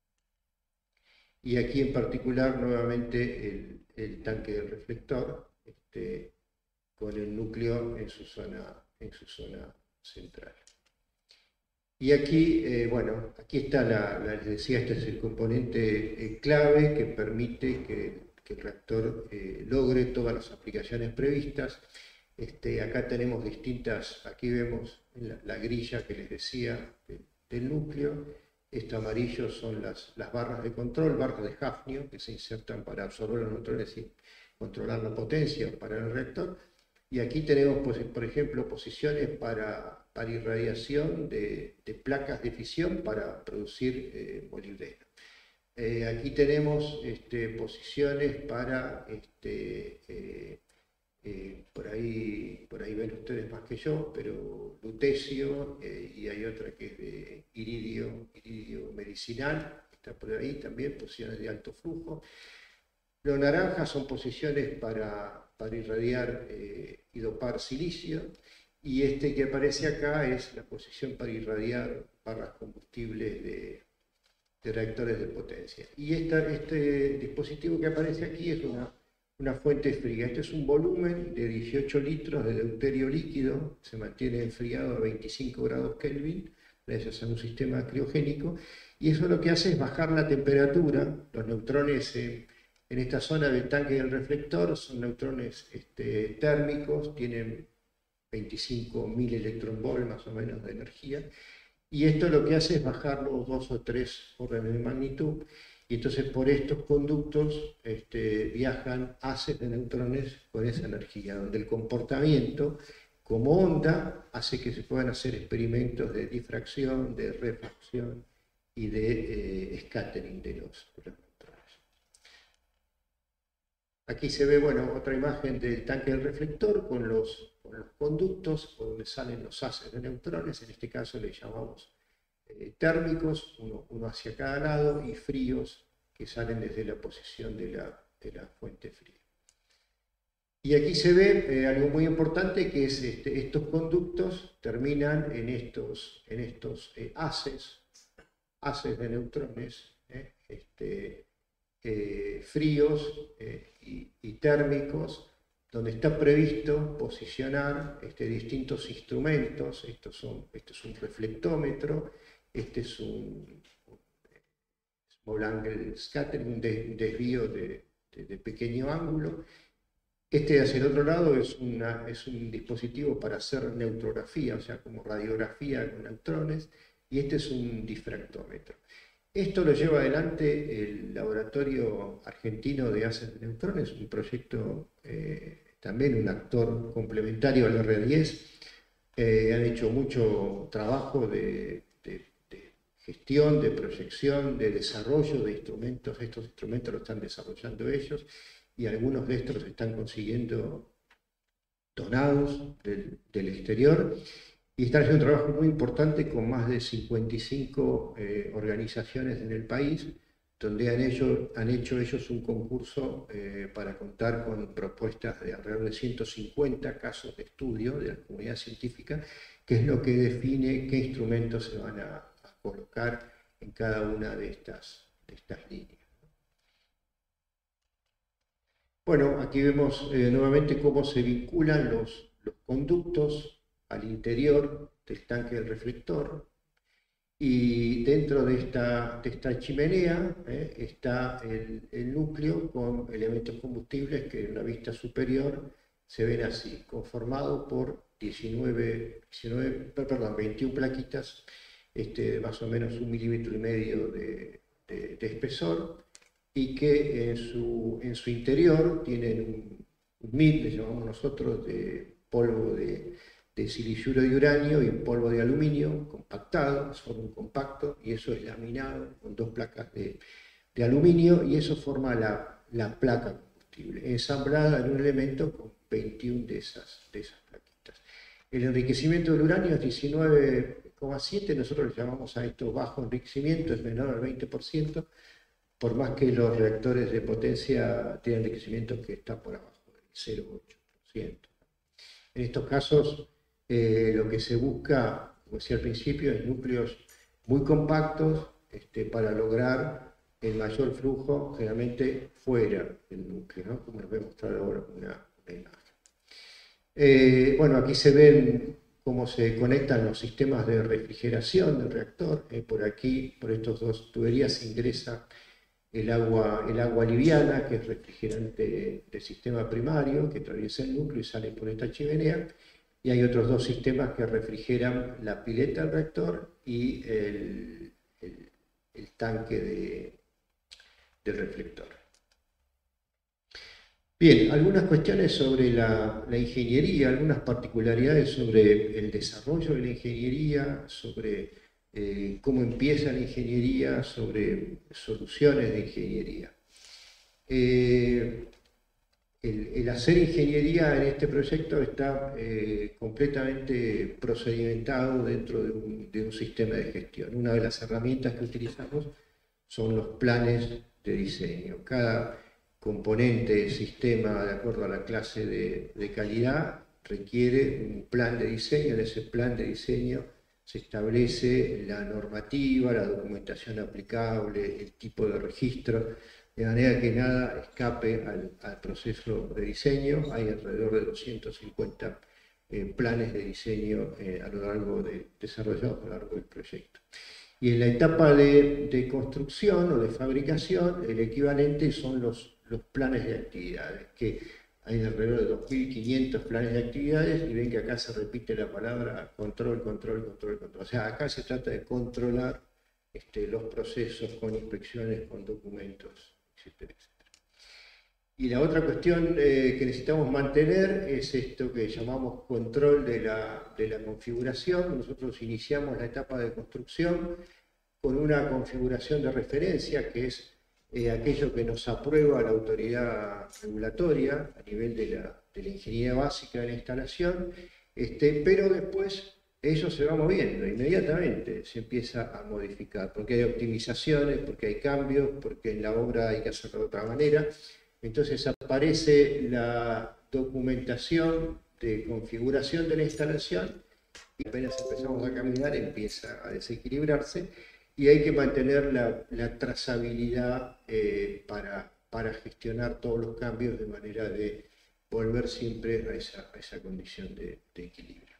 C: Y aquí en particular nuevamente el tanque del reflector, con el núcleo en su zona central. Y aquí, aquí está les decía, este es el componente clave que permite que el reactor logre todas las aplicaciones previstas. Acá tenemos aquí vemos la grilla que les decía del núcleo. Esto amarillo son las barras de control, barras de Hafnium, que se insertan para absorber los neutrones y controlar la potencia para el reactor. Y aquí tenemos, por ejemplo, posiciones para irradiación de placas de fisión para producir molibdeno. Aquí tenemos posiciones para, por ahí ven ustedes más que yo, pero lutecio, y hay otra que es de iridio medicinal, está por ahí también, posiciones de alto flujo. Lo naranja son posiciones para irradiar y dopar silicio, y que aparece acá es la posición para irradiar barras combustibles de reactores de potencia. Y este dispositivo que aparece aquí es una fuente fría. Este es un volumen de 18 litros de deuterio líquido, se mantiene enfriado a 25 grados Kelvin, gracias a un sistema criogénico, y eso lo que hace es bajar la temperatura. Los neutrones en esta zona del tanque del reflector son neutrones térmicos, tienen 25.000 electronvolt más o menos de energía, y esto lo que hace es bajarlo 2 o 3 órdenes de magnitud, y entonces por estos conductos viajan haces de neutrones con esa energía, donde el comportamiento como onda hace que se puedan hacer experimentos de difracción, de refracción y de scattering de los neutrones. Aquí se ve, otra imagen del tanque del reflector con los conductos por donde salen los haces de neutrones. En este caso le llamamos térmicos, uno hacia cada lado, y fríos, que salen desde la posición de la fuente fría. Y aquí se ve algo muy importante, que es estos conductos terminan en estos haces de neutrones, fríos y térmicos, donde está previsto posicionar distintos instrumentos. Este es un reflectómetro, este es un small angle scattering, un desvío de pequeño ángulo. Este hacia el otro lado es un dispositivo para hacer neutrografía, o sea, como radiografía con neutrones, y este es un difractómetro. Esto lo lleva adelante el Laboratorio Argentino de Haces de Neutrones, un proyecto, también un actor complementario al R10. Han hecho mucho trabajo de gestión, de proyección, de desarrollo de instrumentos. Estos instrumentos los están desarrollando ellos y algunos de estos los están consiguiendo donados del exterior. Y están haciendo un trabajo muy importante con más de 55 organizaciones en el país, donde han hecho ellos un concurso para contar con propuestas de alrededor de 150 casos de estudio de la comunidad científica, que es lo que define qué instrumentos se van a colocar en cada una de estas líneas. Bueno, aquí vemos nuevamente cómo se vinculan los conductos al interior del tanque del reflector, y dentro de esta chimenea está el núcleo con elementos combustibles que en la vista superior se ven así, conformado por 21 plaquitas, más o menos 1,5 milímetros de espesor, y que en su interior tienen un MID, le llamamos nosotros, de polvo de siliciuro de uranio y polvo de aluminio compactado, forma un compacto, y eso es laminado con 2 placas de aluminio, y eso forma la placa combustible, ensamblada en un elemento con 21 de esas plaquitas. El enriquecimiento del uranio es 19,7, nosotros le llamamos a esto bajo enriquecimiento, es menor al 20%, por más que los reactores de potencia tienen enriquecimiento que está por abajo del 0,8%. En estos casos, lo que se busca, como decía al principio, es núcleos muy compactos para lograr el mayor flujo, generalmente fuera del núcleo, ¿no? Como les voy a mostrar ahora una imagen. Bueno, aquí se ven cómo se conectan los sistemas de refrigeración del reactor. Por aquí, por estas 2 tuberías, ingresa el agua liviana, que es refrigerante del sistema primario, que atraviesa el núcleo y sale por esta chimenea. Y hay otros 2 sistemas que refrigeran la pileta del reactor y el tanque del reflector. Bien, algunas cuestiones sobre la ingeniería, algunas particularidades sobre el desarrollo de la ingeniería, sobre cómo empieza la ingeniería, sobre soluciones de ingeniería. El hacer ingeniería en este proyecto está completamente procedimentado dentro de un sistema de gestión. Una de las herramientas que utilizamos son los planes de diseño. Cada componente del sistema, de acuerdo a la clase de calidad, requiere un plan de diseño. En ese plan de diseño se establece la normativa, la documentación aplicable, el tipo de registro, de manera que nada escape al proceso de diseño. Hay alrededor de 250 planes de diseño desarrollados a lo largo del proyecto. Y en la etapa de construcción o de fabricación, el equivalente son los planes de actividades, que hay alrededor de 2.500 planes de actividades, y ven que acá se repite la palabra control, control, control, control. O sea, acá se trata de controlar los procesos con inspecciones, con documentos, etcétera, etcétera. Y la otra cuestión que necesitamos mantener es esto que llamamos control de la configuración. Nosotros iniciamos la etapa de construcción con una configuración de referencia, que es aquello que nos aprueba la autoridad regulatoria a nivel de la ingeniería básica de la instalación, pero después eso se va moviendo, inmediatamente se empieza a modificar, porque hay optimizaciones, porque hay cambios, porque en la obra hay que hacerlo de otra manera. Entonces aparece la documentación de configuración de la instalación, y apenas empezamos a caminar empieza a desequilibrarse, y hay que mantener la trazabilidad para gestionar todos los cambios de manera de volver siempre a esa condición de equilibrio.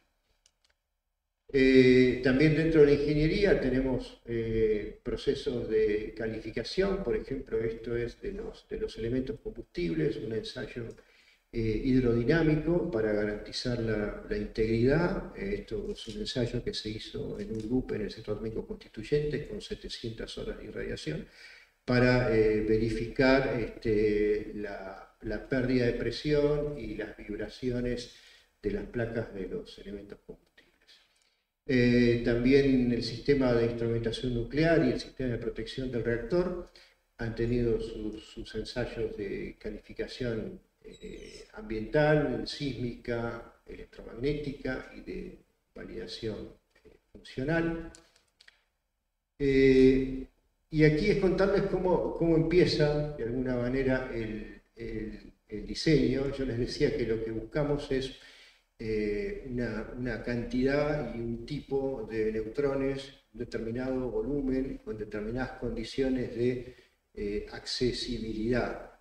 C: También dentro de la ingeniería tenemos procesos de calificación. Por ejemplo, esto es de los elementos combustibles, un ensayo hidrodinámico para garantizar la integridad. Esto es un ensayo que se hizo en un loop en el Centro Atómico Constituyente con 700 horas de irradiación para verificar la pérdida de presión y las vibraciones de las placas de los elementos combustibles. También el sistema de instrumentación nuclear y el sistema de protección del reactor han tenido sus ensayos de calificación ambiental, sísmica, electromagnética y de validación funcional. Y aquí es contarles cómo empieza de alguna manera el diseño. Yo les decía que lo que buscamos es una cantidad y un tipo de neutrones, un determinado volumen, con determinadas condiciones de accesibilidad.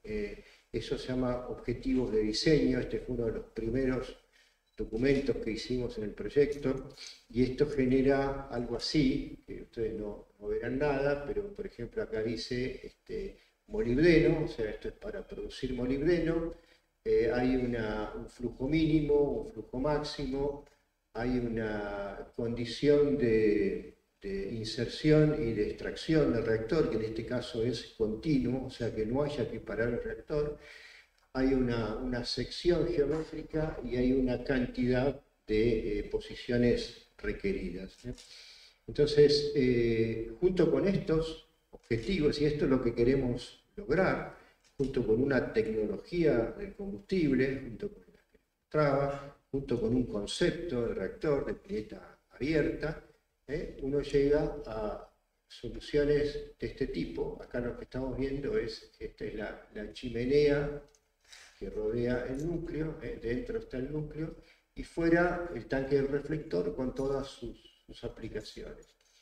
C: Eso se llama objetivos de diseño. Este fue uno de los primeros documentos que hicimos en el proyecto, y esto genera algo así, que ustedes no verán nada, pero por ejemplo acá dice molibdeno, o sea, esto es para producir molibdeno. Hay un flujo mínimo, un flujo máximo, hay una condición de inserción y de extracción del reactor, que en este caso es continuo, o sea que no haya que parar el reactor. Hay una sección geométrica y hay una cantidad de posiciones requeridas. Entonces, junto con estos objetivos, y esto es lo que queremos lograr, junto con una tecnología del combustible, junto con la que mostraba, junto con un concepto de reactor de pileta abierta, uno llega a soluciones de este tipo. Acá lo que estamos viendo es, esta es la chimenea que rodea el núcleo, dentro está el núcleo, y fuera el tanque del reflector con todas sus aplicaciones.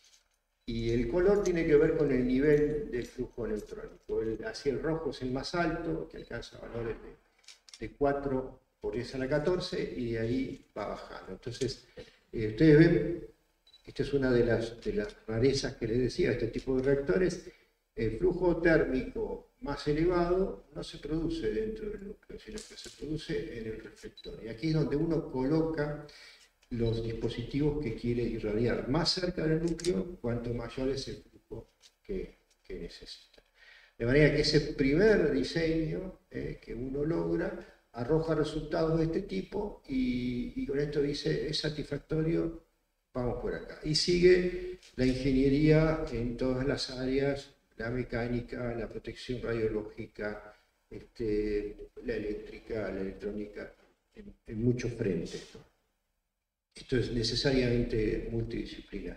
C: Y el color tiene que ver con el nivel del flujo neutrónico. Así el rojo es el más alto, que alcanza valores de 4 por 10 a la 14, y de ahí va bajando. Entonces, ustedes ven, esta es una de las rarezas que les decía, este tipo de reactores. El flujo térmico más elevado no se produce dentro del núcleo, sino que se produce en el reflector. Y aquí es donde uno coloca los dispositivos que quiere irradiar. Más cerca del núcleo, cuanto mayor es el flujo que necesita. De manera que ese primer diseño que uno logra arroja resultados de este tipo, y con esto dice, es satisfactorio, vamos por acá. Y sigue la ingeniería en todas las áreas: la mecánica, la protección radiológica, la eléctrica, la electrónica, en muchos frentes. Esto es necesariamente multidisciplinario.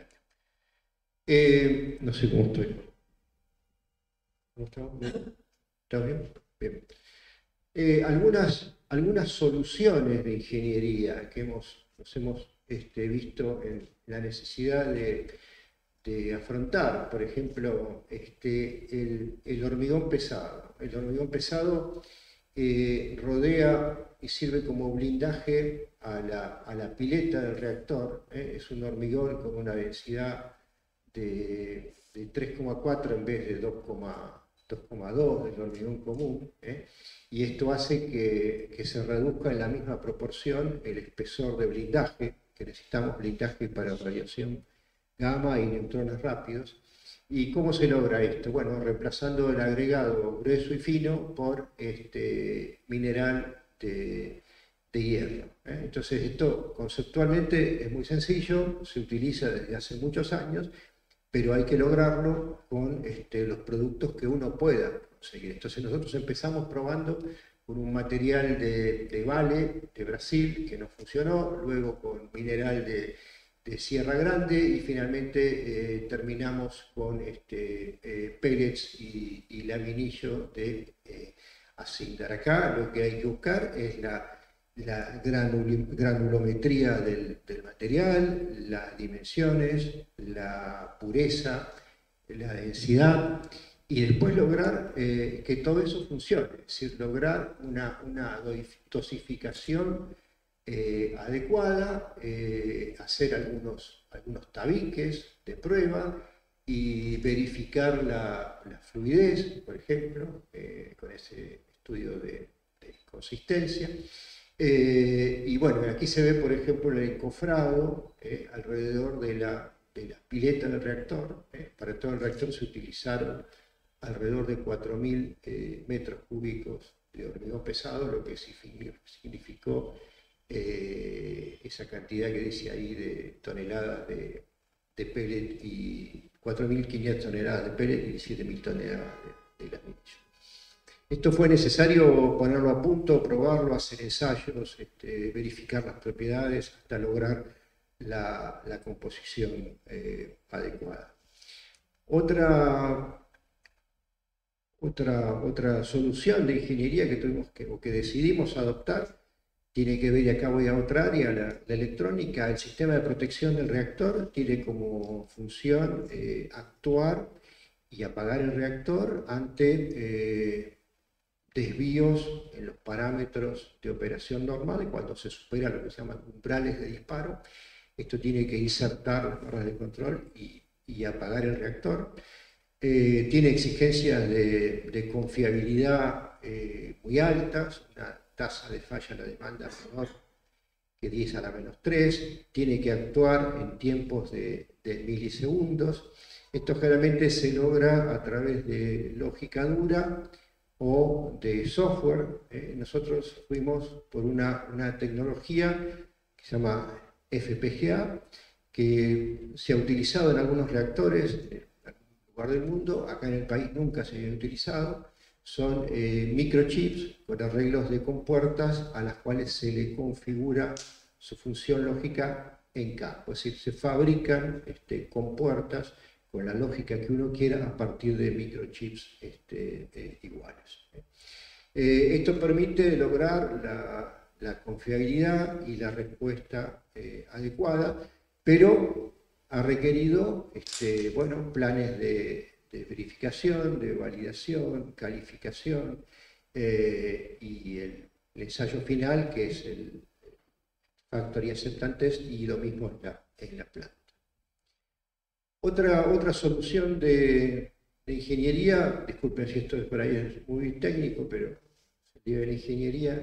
C: No sé cómo estoy. ¿Cómo estamos? ¿Está bien? Bien. Algunas soluciones de ingeniería que nos hemos visto en la necesidad de afrontar. Por ejemplo, el hormigón pesado. El hormigón pesado rodea y sirve como blindaje a la pileta del reactor. Es un hormigón con una densidad de 3,4 en vez de 2,2 del hormigón común, y esto hace que se reduzca en la misma proporción el espesor de blindaje, que necesitamos blindaje para radiación gamma y neutrones rápidos. ¿Y cómo se logra esto? Bueno, reemplazando el agregado grueso y fino por mineral de hierro. Entonces, esto conceptualmente es muy sencillo, se utiliza desde hace muchos años, pero hay que lograrlo con los productos que uno pueda conseguir. Entonces, nosotros empezamos probando con un material de Vale, de Brasil, que no funcionó, luego con mineral de Sierra Grande, y finalmente terminamos con pellets y laminillo de Asindar. Acá lo que hay que buscar es la granulometría del material, las dimensiones, la pureza, la densidad, y después lograr que todo eso funcione, es decir, lograr una dosificación adecuada, hacer algunos tabiques de prueba y verificar la fluidez, por ejemplo, con ese estudio de consistencia. Y bueno, aquí se ve, por ejemplo, el encofrado alrededor de la pileta del reactor. Para todo el reactor se utilizaron alrededor de 4.000 metros cúbicos de hormigón pesado, lo que significó esa cantidad que dice ahí de toneladas de pellet, y 4.500 toneladas de pellet y 7.000 toneladas de granillo. Esto fue necesario ponerlo a punto, probarlo, hacer ensayos, verificar las propiedades hasta lograr la composición adecuada. Otra solución de ingeniería que tuvimos que decidimos adoptar tiene que ver, y acá voy a otra área, la electrónica. El sistema de protección del reactor tiene como función actuar y apagar el reactor ante desvíos en los parámetros de operación normal, cuando se supera lo que se llaman umbrales de disparo. Esto tiene que insertar las barras de control y apagar el reactor. Tiene exigencias de confiabilidad muy altas, una tasa de falla a la demanda menor que 10 a la menos 3, tiene que actuar en tiempos de milisegundos. Esto generalmente se logra a través de lógica dura o de software. Nosotros fuimos por una tecnología que se llama FPGA, que se ha utilizado en algunos reactores en algún lugar del mundo. Acá en el país nunca se había utilizado. Son microchips con arreglos de compuertas a las cuales se le configura su función lógica en campo. Es decir, se fabrican compuertas con la lógica que uno quiera a partir de microchips iguales. Esto permite lograr la confiabilidad y la respuesta adecuada, pero ha requerido planes de verificación, de validación, calificación, y el ensayo final, que es el Factory Acceptance Test, y lo mismo en la planta. Otra solución de ingeniería, disculpen si esto por ahí es muy técnico, pero se lleva la ingeniería,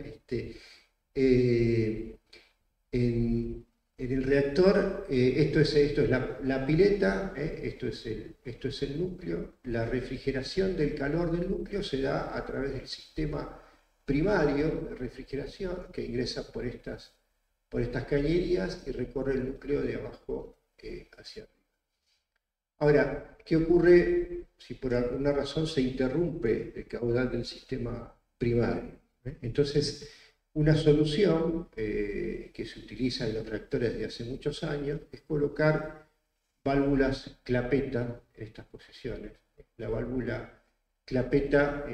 C: en el reactor, esto es la pileta, esto es el núcleo. La refrigeración del calor del núcleo se da a través del sistema primario de refrigeración que ingresa por estas cañerías y recorre el núcleo de abajo hacia arriba. Ahora, ¿qué ocurre si por alguna razón se interrumpe el caudal del sistema primario? Entonces, una solución que se utiliza en los reactores de hace muchos años es colocar válvulas clapeta en estas posiciones. La válvula clapeta,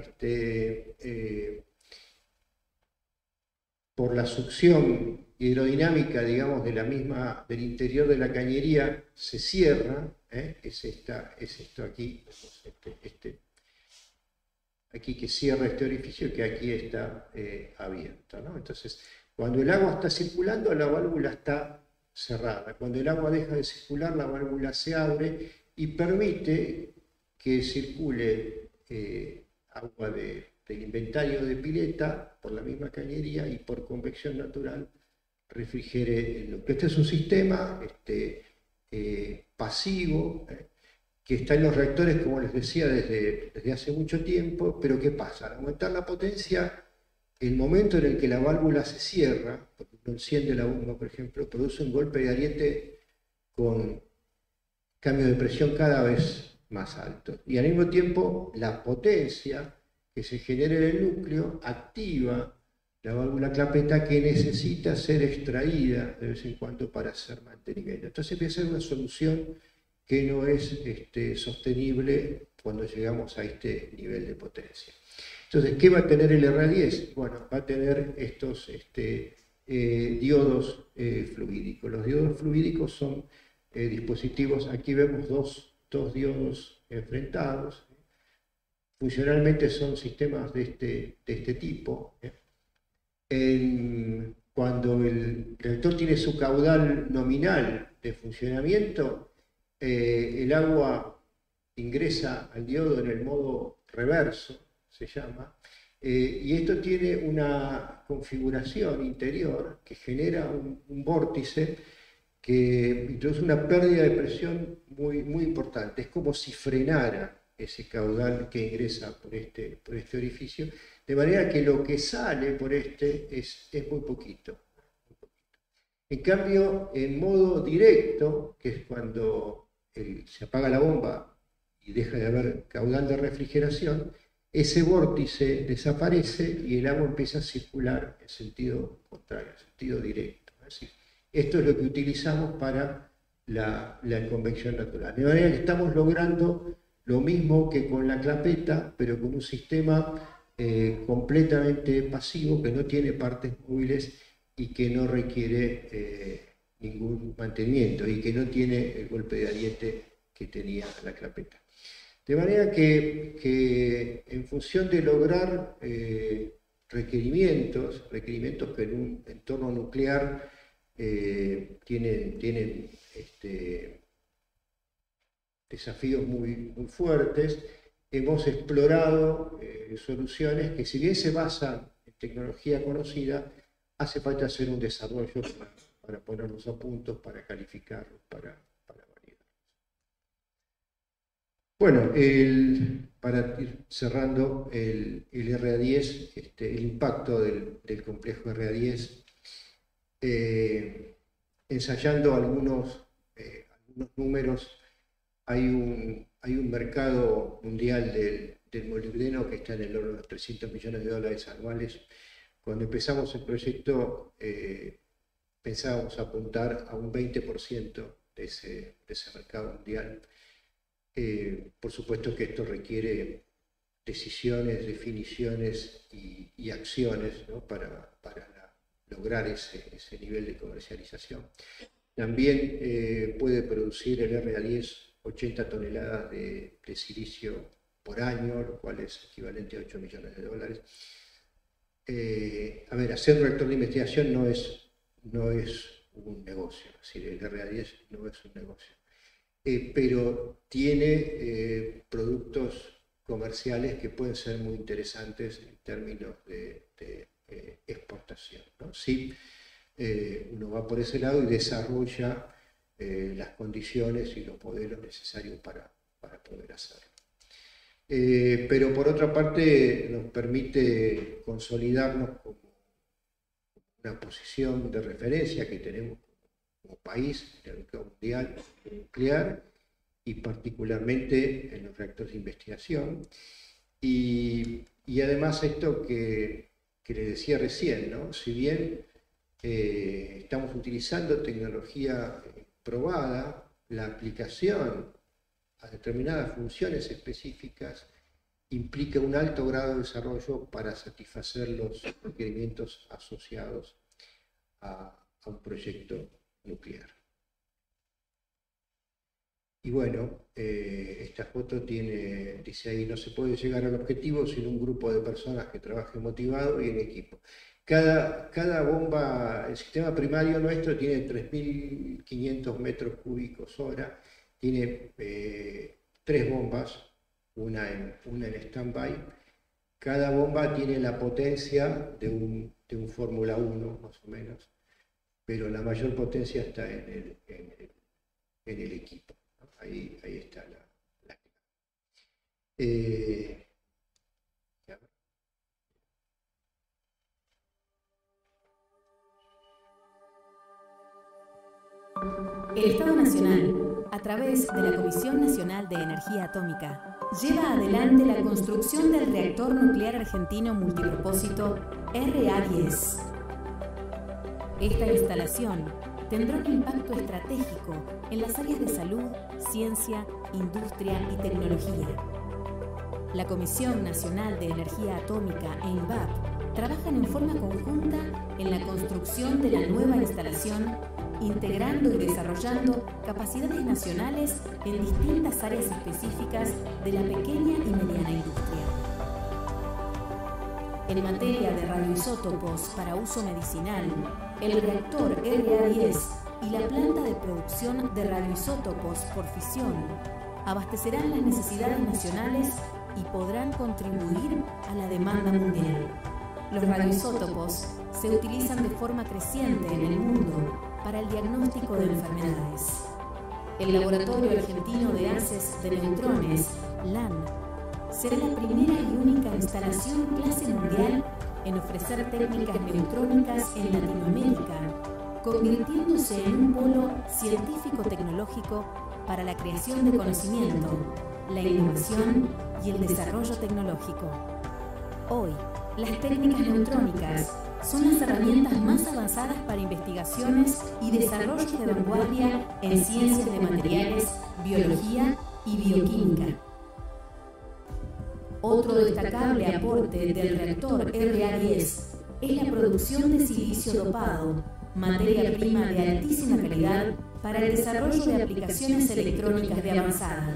C: por la succión hidrodinámica, digamos, del interior de la cañería, se cierra. Es esto aquí, aquí que cierra este orificio, que aquí está abierto, ¿no? Entonces, cuando el agua está circulando, la válvula está cerrada. Cuando el agua deja de circular, la válvula se abre y permite que circule agua del inventario de pileta por la misma cañería y por convección natural refrigere el núcleo. Este es un sistema pasivo, que está en los reactores, como les decía, desde hace mucho tiempo. Pero ¿qué pasa? Al aumentar la potencia, el momento en el que la válvula se cierra, porque uno enciende la bomba, por ejemplo, produce un golpe de ariete con cambio de presión cada vez más alto. Y al mismo tiempo, la potencia que se genera en el núcleo activa la válvula clapeta, que necesita ser extraída de vez en cuando para hacer mantenimiento. Entonces empieza a ser una solución que no es sostenible cuando llegamos a este nivel de potencia. Entonces, ¿qué va a tener el R10? Bueno, va a tener estos diodos fluídicos. Los diodos fluídicos son dispositivos, aquí vemos dos diodos enfrentados. funcionalmente son sistemas de este tipo. Cuando el reactor tiene su caudal nominal de funcionamiento, el agua ingresa al diodo en el modo reverso, se llama, y esto tiene una configuración interior que genera un vórtice que introduce una pérdida de presión muy, muy importante. Es como si frenara ese caudal que ingresa por este orificio, de manera que lo que sale por es muy poquito. En cambio, en modo directo, que es cuando se apaga la bomba y deja de haber caudal de refrigeración, ese vórtice desaparece y el agua empieza a circular en sentido contrario, en sentido directo. Es decir, esto es lo que utilizamos para la convección natural. De manera que estamos logrando lo mismo que con la clapeta, pero con un sistema completamente pasivo, que no tiene partes móviles y que no requiere ningún mantenimiento y que no tiene el golpe de ariete que tenía la clapeta. De manera que en función de lograr requerimientos que en un entorno nuclear tienen desafíos muy, muy fuertes, hemos explorado soluciones que, si bien se basan en tecnología conocida, hace falta hacer un desarrollo para ponerlos a punto, para calificarlos, para validarlos. Bueno, para ir cerrando, el RA10, el impacto del complejo RA10, ensayando algunos números, hay un mercado mundial del molibdeno que está en el orden de $300 millones anuales. Cuando empezamos el proyecto pensábamos apuntar a un 20% de ese mercado mundial. Por supuesto que esto requiere decisiones, definiciones y acciones, ¿no? para lograr ese nivel de comercialización. También puede producir el RA10 80 toneladas de silicio por año, lo cual es equivalente a $8 millones. Hacer un reactor de investigación no es un negocio, es decir, el RA10 no es un negocio, pero tiene productos comerciales que pueden ser muy interesantes en términos de exportación, ¿no? Si uno va por ese lado y desarrolla las condiciones y los modelos necesarios para poder hacerlo. Pero por otra parte nos permite consolidarnos como una posición de referencia que tenemos como país en el mercado mundial nuclear y particularmente en los reactores de investigación. Y además esto que les decía recién, ¿no? Si bien estamos utilizando tecnología probada, la aplicación a determinadas funciones específicas implica un alto grado de desarrollo para satisfacer los requerimientos asociados a un proyecto nuclear. Y bueno, esta foto dice ahí: no se puede llegar al objetivo sin un grupo de personas que trabajen motivado y en equipo. Cada bomba, el sistema primario nuestro tiene 3.500 metros cúbicos hora, tiene 3 bombas, una en stand-by. Cada bomba tiene la potencia de un Fórmula 1, más o menos, pero la mayor potencia está en el equipo. Ahí está la
D: El Estado Nacional, a través de la Comisión Nacional de Energía Atómica, lleva adelante la construcción del reactor nuclear argentino multipropósito RA10. Esta instalación tendrá un impacto estratégico en las áreas de salud, ciencia, industria y tecnología. La Comisión Nacional de Energía Atómica e INVAP trabajan en forma conjunta en la construcción de la nueva instalación, integrando y desarrollando capacidades nacionales en distintas áreas específicas de la pequeña y mediana industria. En materia de radioisótopos para uso medicinal, el reactor RA10 y la planta de producción de radioisótopos por fisión abastecerán las necesidades nacionales y podrán contribuir a la demanda mundial. Los radioisótopos se utilizan de forma creciente en el mundo para el diagnóstico de enfermedades. El Laboratorio Argentino de Haces de Neutrones, LAN, será la primera y única instalación clase mundial en ofrecer técnicas neutrónicas en Latinoamérica, convirtiéndose en un polo científico-tecnológico para la creación de conocimiento, la innovación y el desarrollo tecnológico. Hoy, las técnicas neutrónicas son las herramientas más avanzadas para investigaciones y desarrollos de vanguardia en ciencias de materiales, biología y bioquímica. Otro destacable aporte del reactor RA10 es la producción de silicio dopado, materia prima de altísima calidad para el desarrollo de aplicaciones electrónicas de avanzada.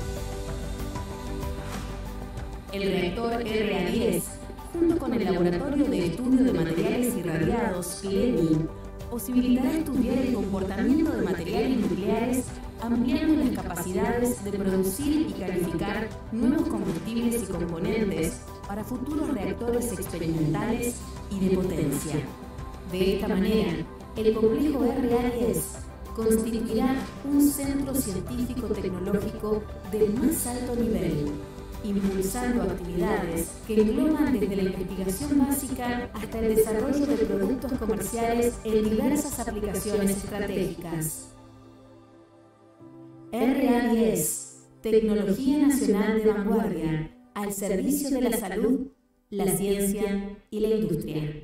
D: El reactor RA10, junto con el Laboratorio de Estudio de Materiales Irradiados, LEMI, posibilitará estudiar el comportamiento de materiales nucleares, ampliando las capacidades de producir y calificar nuevos combustibles y componentes para futuros reactores experimentales y de potencia. De esta manera, el complejo RA10 constituirá un centro científico-tecnológico del más alto nivel, impulsando actividades que engloban desde la investigación básica hasta el desarrollo de productos comerciales en diversas aplicaciones estratégicas. RA10, tecnología nacional de vanguardia, al servicio de la salud, la ciencia y la industria.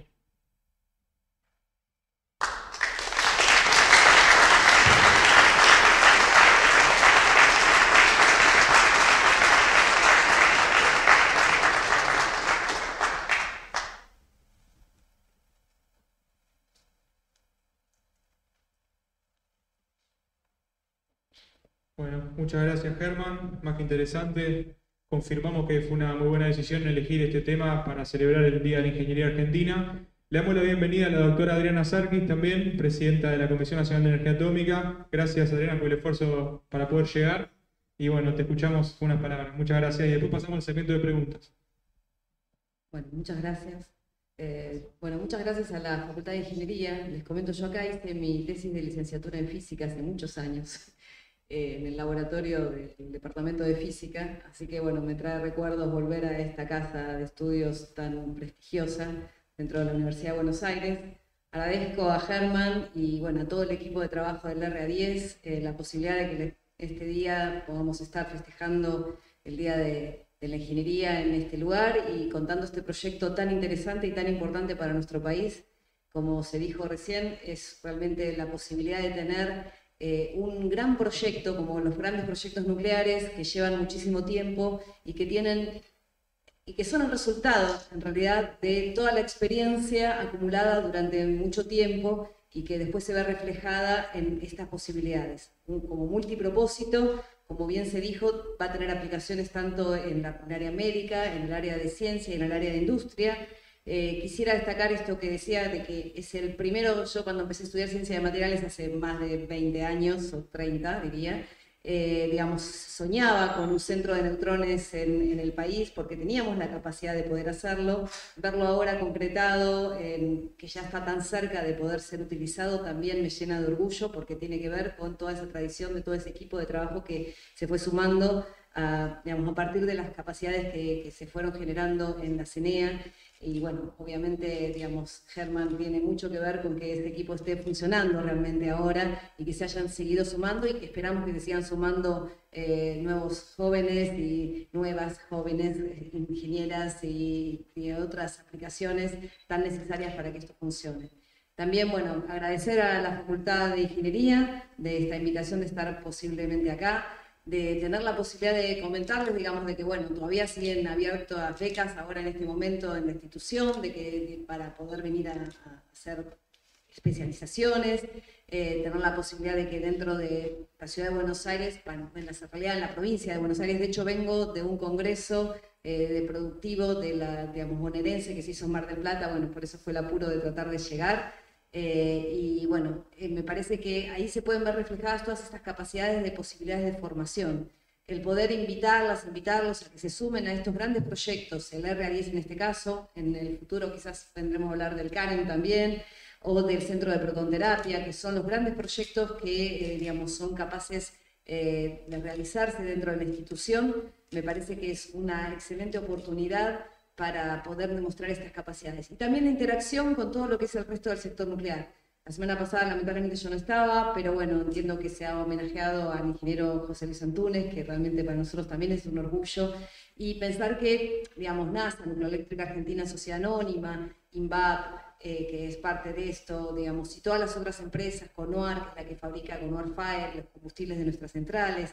A: Bueno, muchas gracias, Germán. Más que interesante. Confirmamos que fue una muy buena decisión elegir este tema para celebrar el Día de la Ingeniería Argentina. Le damos la bienvenida a la doctora Adriana Sarkis, también presidenta de la Comisión Nacional de Energía Atómica. Gracias, Adriana, por el esfuerzo para poder llegar. Y bueno, te escuchamos con unas palabras. Muchas gracias. Y después pasamos al segmento de preguntas.
E: Bueno, muchas gracias. Muchas gracias a la Facultad de Ingeniería. Les comento, yo acá hice mi tesis de licenciatura en física hace muchos años. En el laboratorio del Departamento de Física, así que bueno, me trae recuerdos volver a esta casa de estudios tan prestigiosa dentro de la Universidad de Buenos Aires. Agradezco a Germán y bueno, a todo el equipo de trabajo del RA10 la posibilidad de que este día podamos estar festejando el Día de la Ingeniería en este lugar y contando este proyecto tan interesante y tan importante para nuestro país. Como se dijo recién, es realmente la posibilidad de tener un gran proyecto, como los grandes proyectos nucleares que llevan muchísimo tiempo y que son el resultado, en realidad, de toda la experiencia acumulada durante mucho tiempo y que después se ve reflejada en estas posibilidades. Como multipropósito, como bien se dijo, va a tener aplicaciones tanto en el área médica, en el área de ciencia y en el área de industria. Quisiera destacar esto que decía, de que es el primero. Yo cuando empecé a estudiar ciencia de materiales hace más de 20 años, o 30 diría, soñaba con un centro de neutrones en el país porque teníamos la capacidad de poder hacerlo. Verlo ahora concretado, que ya está tan cerca de poder ser utilizado, también me llena de orgullo porque tiene que ver con toda esa tradición de todo ese equipo de trabajo que se fue sumando a partir de las capacidades que se fueron generando en la CENEA. Y bueno, obviamente, Germán tiene mucho que ver con que este equipo esté funcionando realmente ahora y que se hayan seguido sumando y que esperamos que se sigan sumando nuevos jóvenes y nuevas jóvenes ingenieras y otras aplicaciones tan necesarias para que esto funcione. También, bueno, agradecer a la Facultad de Ingeniería de esta invitación de estar posiblemente acá, de tener la posibilidad de comentarles, de que bueno, todavía siguen abiertas becas ahora en este momento en la institución, para poder venir a hacer especializaciones, tener la posibilidad de que dentro de la ciudad de Buenos Aires, bueno, en realidad en la provincia de Buenos Aires, de hecho vengo de un congreso de productivo de la, digamos, bonaerense que se hizo en Mar del Plata. Bueno, por eso fue el apuro de tratar de llegar. Y bueno, me parece que ahí se pueden ver reflejadas todas estas capacidades de posibilidades de formación. El poder invitarlos a que se sumen a estos grandes proyectos, el RA10 en este caso, en el futuro quizás tendremos a hablar del CAREN también, o del Centro de Protonterapia, que son los grandes proyectos que, digamos, son capaces de realizarse dentro de la institución. Me parece que es una excelente oportunidad para poder demostrar estas capacidades. Y también la interacción con todo lo que es el resto del sector nuclear. La semana pasada, lamentablemente, yo no estaba, pero bueno, entiendo que se ha homenajeado al ingeniero José Luis Antunes, que realmente para nosotros también es un orgullo. Y pensar que, digamos, NASA, Nucleoeléctrica Argentina Sociedad Anónima, INVAP, que es parte de esto, digamos, y todas las otras empresas, CONUAR, que es la que fabrica CONUAR Fire, los combustibles de nuestras centrales,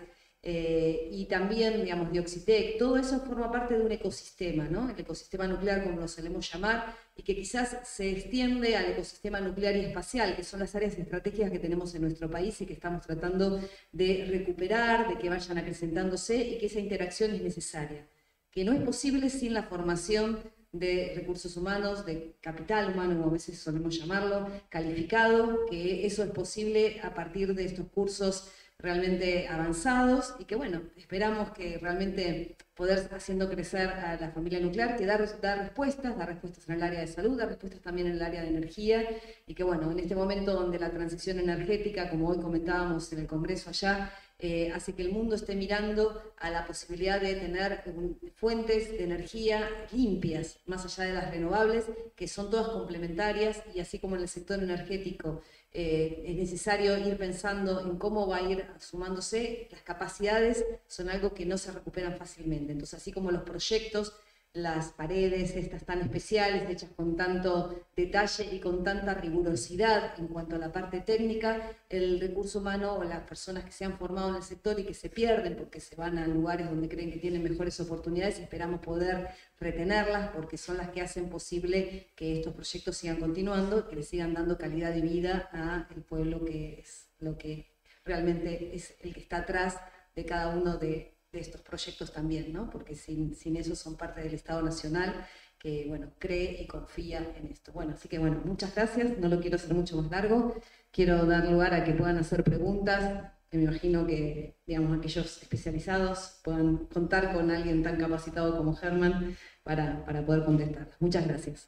E: y también, digamos, Dioxitec, todo eso forma parte de un ecosistema, ¿no? El ecosistema nuclear, como lo solemos llamar, y que quizás se extiende al ecosistema nuclear y espacial, que son las áreas estratégicas que tenemos en nuestro país y que estamos tratando de recuperar, de que vayan acrecentándose y que esa interacción es necesaria, que no es posible sin la formación de recursos humanos, de capital humano, como a veces solemos llamarlo, calificado, que eso es posible a partir de estos cursos realmente avanzados y que, bueno, esperamos que realmente poder haciendo crecer a la familia nuclear, que dar respuestas en el área de salud, dar respuestas también en el área de energía, y que, bueno, en este momento donde la transición energética, como hoy comentábamos en el Congreso allá, hace que el mundo esté mirando a la posibilidad de tener fuentes de energía limpias, más allá de las renovables, que son todas complementarias, y así como en el sector energético es necesario ir pensando en cómo va a ir sumándose, las capacidades son algo que no se recuperan fácilmente. Entonces, así como los proyectos, las paredes estas tan especiales, hechas con tanto detalle y con tanta rigurosidad en cuanto a la parte técnica, el recurso humano o las personas que se han formado en el sector y que se pierden porque se van a lugares donde creen que tienen mejores oportunidades, esperamos poder retenerlas porque son las que hacen posible que estos proyectos sigan continuando, que le sigan dando calidad de vida al pueblo, que es lo que realmente es el que está atrás de cada uno de estos proyectos también, ¿no? Porque sin eso son parte del Estado Nacional que, bueno, cree y confía en esto. Bueno, así que, bueno, muchas gracias, no lo quiero hacer mucho más largo, quiero dar lugar a que puedan hacer preguntas, que me imagino que, digamos, aquellos especializados puedan contar con alguien tan capacitado como Germán para poder contestarlas. Muchas gracias.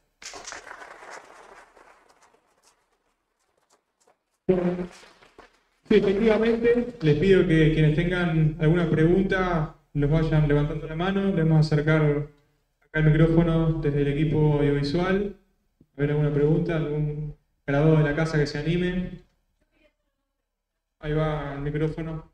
A: Sí, efectivamente, les pido que quienes tengan alguna pregunta los vayan levantando la mano. Le vamos a acercar acá el micrófono desde el equipo audiovisual. A ver alguna pregunta, algún graduado de la casa que se anime. Ahí va el micrófono.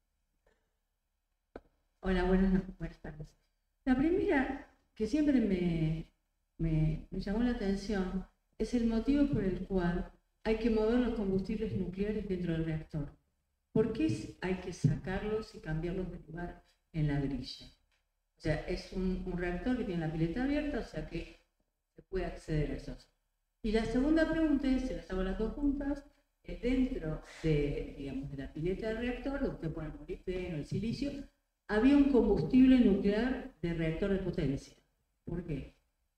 F: Hola, buenas tardes. La primera que siempre me llamó la atención es el motivo por el cual hay que mover los combustibles nucleares dentro del reactor. ¿Por qué hay que sacarlos y cambiarlos de lugar en la grilla? O sea, es un reactor que tiene la pileta abierta, o sea que se puede acceder a esos. Y la segunda pregunta es, se las hago las dos juntas, dentro de, digamos, de la pileta del reactor, donde usted pone el molibdeno, el silicio, había un combustible nuclear de reactor de potencia. ¿Por qué?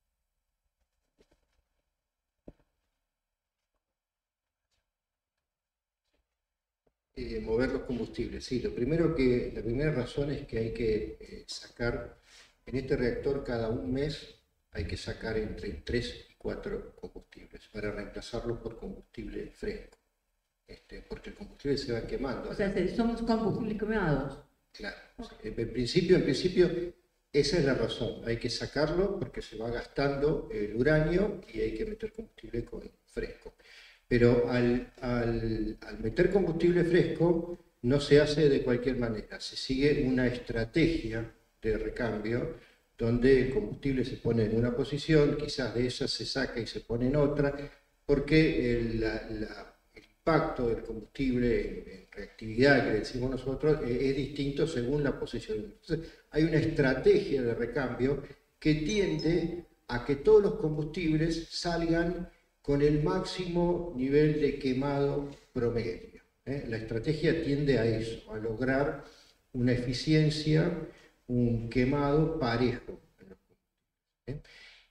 C: Mover los combustibles. Sí, la primera razón es que hay que sacar, en este reactor cada un mes hay que sacar entre 3 y 4 combustibles para reemplazarlos por combustible fresco, porque el combustible se va quemando.
F: O sea, somos combustibles quemados.
C: Claro. Okay. En principio, esa es la razón. Hay que sacarlo porque se va gastando el uranio y hay que meter combustible fresco. Pero al meter combustible fresco no se hace de cualquier manera, se sigue una estrategia de recambio donde el combustible se pone en una posición, quizás de esa se saca y se pone en otra, porque el impacto del combustible en reactividad que decimos nosotros es distinto según la posición. Entonces hay una estrategia de recambio que tiende a que todos los combustibles salgan con el máximo nivel de quemado promedio. La estrategia tiende a eso, a lograr una eficiencia, un quemado parejo en los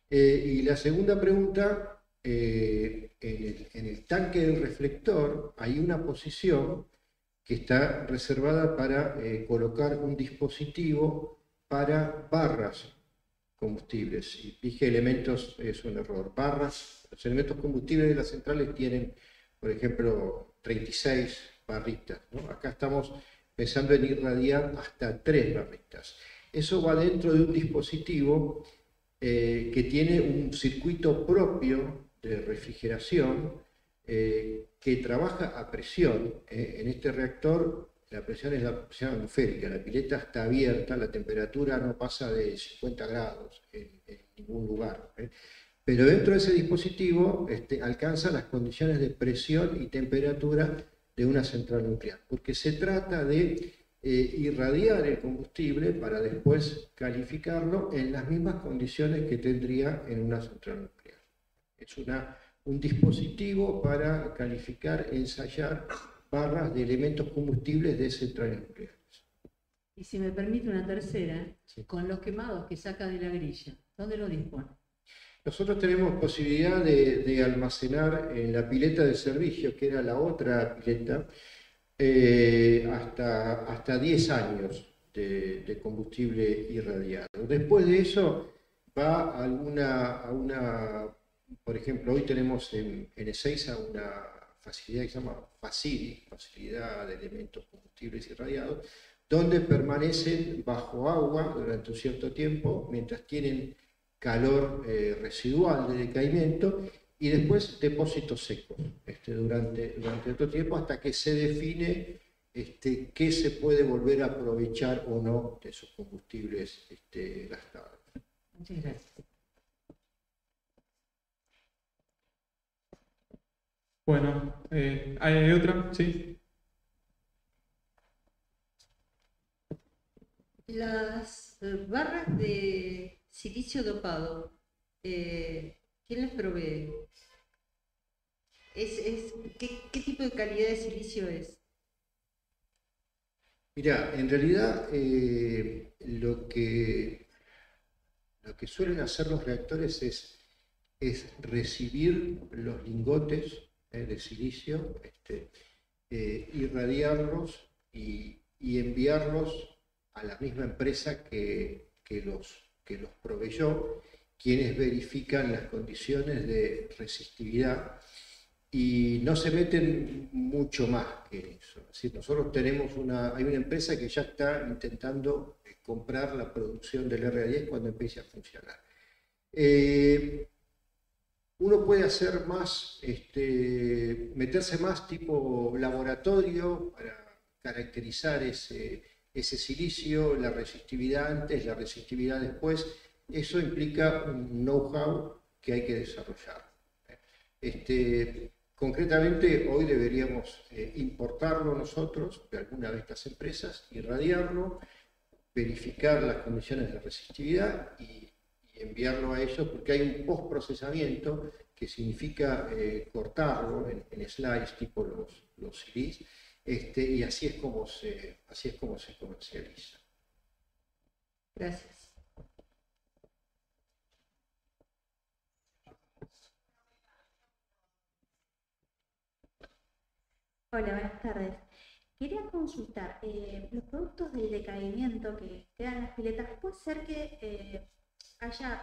C: Y la segunda pregunta, en el tanque del reflector hay una posición que está reservada para colocar un dispositivo para barras combustibles. Y dije elementos, es un error. Barras, los elementos combustibles de las centrales tienen, por ejemplo, 36 barritas, ¿no? Acá estamos pensando en irradiar hasta 3 barritas. Eso va dentro de un dispositivo que tiene un circuito propio de refrigeración que trabaja a presión. En este reactor la presión es la presión atmosférica, la pileta está abierta, la temperatura no pasa de 50 grados en ningún lugar. Pero dentro de ese dispositivo alcanza las condiciones de presión y temperatura de una central nuclear, porque se trata de irradiar el combustible para después calificarlo en las mismas condiciones que tendría en una central nuclear. Es un dispositivo para calificar, ensayar barras de elementos combustibles de centrales nucleares.
F: Y si me permite una tercera,
C: Sí.
F: con los quemados que saca de la grilla, ¿dónde lo dispone?
C: Nosotros tenemos posibilidad de almacenar en la pileta de servicio, que era la otra pileta, hasta 10 años de combustible irradiado. Después de eso va a una, por ejemplo, hoy tenemos en Ezeiza una facilidad que se llama FACILI, Facilidad de Elementos Combustibles Irradiados, donde permanecen bajo agua durante un cierto tiempo, mientras tienen calor residual de decaimiento, y después depósitos secos durante otro tiempo, hasta que se define qué se puede volver a aprovechar o no de esos combustibles gastados.
F: Muchas gracias.
A: Bueno, ¿hay otra? Sí.
G: Las barras de silicio dopado, ¿quién les provee? ¿Qué tipo de calidad de silicio es?
C: Mirá, en realidad lo que suelen hacer los reactores es recibir los lingotes de silicio, irradiarlos y enviarlos a la misma empresa que los proveyó, quienes verifican las condiciones de resistividad y no se meten mucho más que eso. Es decir, nosotros tenemos hay una empresa que ya está intentando comprar la producción del RA10 cuando empiece a funcionar. Uno puede hacer más, meterse más tipo laboratorio para caracterizar ese silicio, la resistividad antes, la resistividad después. Eso implica un know-how que hay que desarrollar. Concretamente, hoy deberíamos importarlo nosotros de alguna de estas empresas, irradiarlo, verificar las condiciones de resistividad y enviarlo a ellos, porque hay un postprocesamiento que significa cortarlo en slices tipo los CDs, y así es como se comercializa.
G: Gracias.
H: Hola, buenas tardes. Quería consultar, los productos del decaimiento que quedan en las piletas, ¿puede ser que haya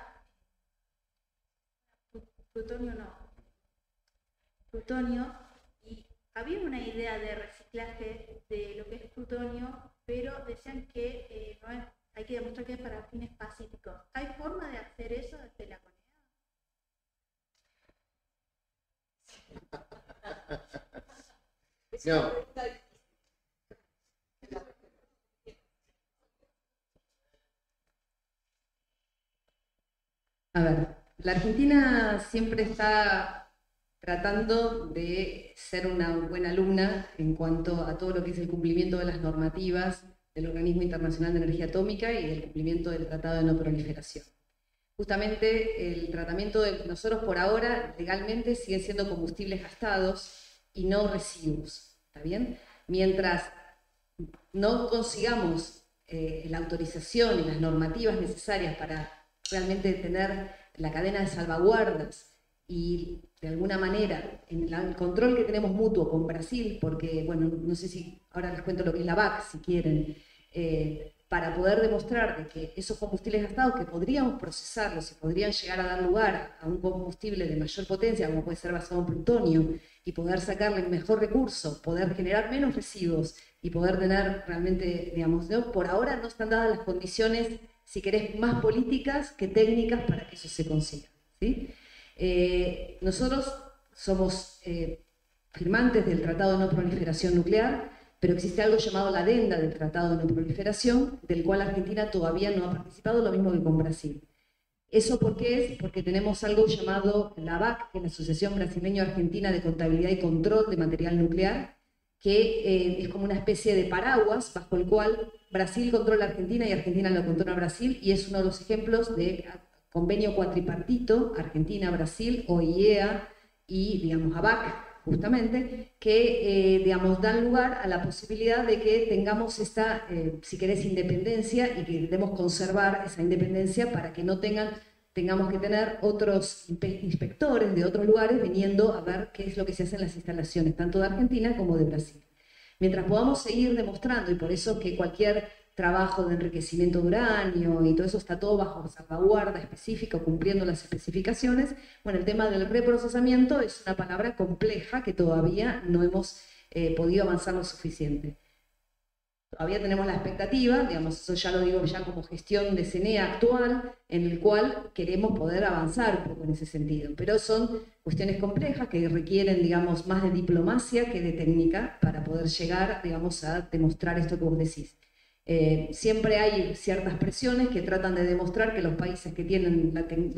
H: plutonio, y había una idea de reciclaje de lo que es plutonio, pero decían que hay que demostrar que es para fines pacíficos? ¿Hay forma de hacer eso desde la comunidad?
C: No.
E: A ver, la Argentina siempre está tratando de ser una buena alumna en cuanto a todo lo que es el cumplimiento de las normativas del Organismo Internacional de Energía Atómica y del cumplimiento del Tratado de No Proliferación. Justamente el tratamiento de nosotros por ahora legalmente siguen siendo combustibles gastados y no residuos, ¿está bien? Mientras no consigamos la autorización y las normativas necesarias para realmente tener la cadena de salvaguardas y de alguna manera en el control que tenemos mutuo con Brasil, porque, bueno, no sé si ahora les cuento lo que es la VAC, si quieren, para poder demostrar de que esos combustibles gastados que podríamos procesarlos y podrían llegar a dar lugar a un combustible de mayor potencia, como puede ser basado en plutonio, y poder sacarle el mejor recurso, poder generar menos residuos y poder tener realmente, digamos, ¿no? Por ahora no están dadas las condiciones, si querés, más políticas que técnicas para que eso se consiga, ¿sí? Nosotros somos firmantes del Tratado de No Proliferación Nuclear, pero existe algo llamado la adenda del Tratado de No Proliferación, del cual Argentina todavía no ha participado, lo mismo que con Brasil. ¿Eso por qué es? Porque tenemos algo llamado la ABAC, que es la Asociación Brasileño-Argentina de Contabilidad y Control de Material Nuclear, que es como una especie de paraguas bajo el cual Brasil controla a Argentina y Argentina lo controla a Brasil, y es uno de los ejemplos de convenio cuatripartito, Argentina, Brasil, OIEA y, digamos, ABAC, justamente, que, digamos, dan lugar a la posibilidad de que tengamos esta, si querés, independencia y que debemos conservar esa independencia para que no tengamos que tener otros inspectores de otros lugares viniendo a ver qué es lo que se hace en las instalaciones, tanto de Argentina como de Brasil. Mientras podamos seguir demostrando, y por eso que cualquier trabajo de enriquecimiento de uranio y todo eso está todo bajo salvaguarda específica, cumpliendo las especificaciones. Bueno, el tema del reprocesamiento es una palabra compleja que todavía no hemos podido avanzar lo suficiente. Todavía tenemos la expectativa, digamos, eso ya lo digo ya como gestión de CENEA actual, en el cual queremos poder avanzar un poco en ese sentido, pero son cuestiones complejas que requieren, digamos, más de diplomacia que de técnica para poder llegar, digamos, a demostrar esto que vos decís. Siempre hay ciertas presiones que tratan de demostrar que los países que tienen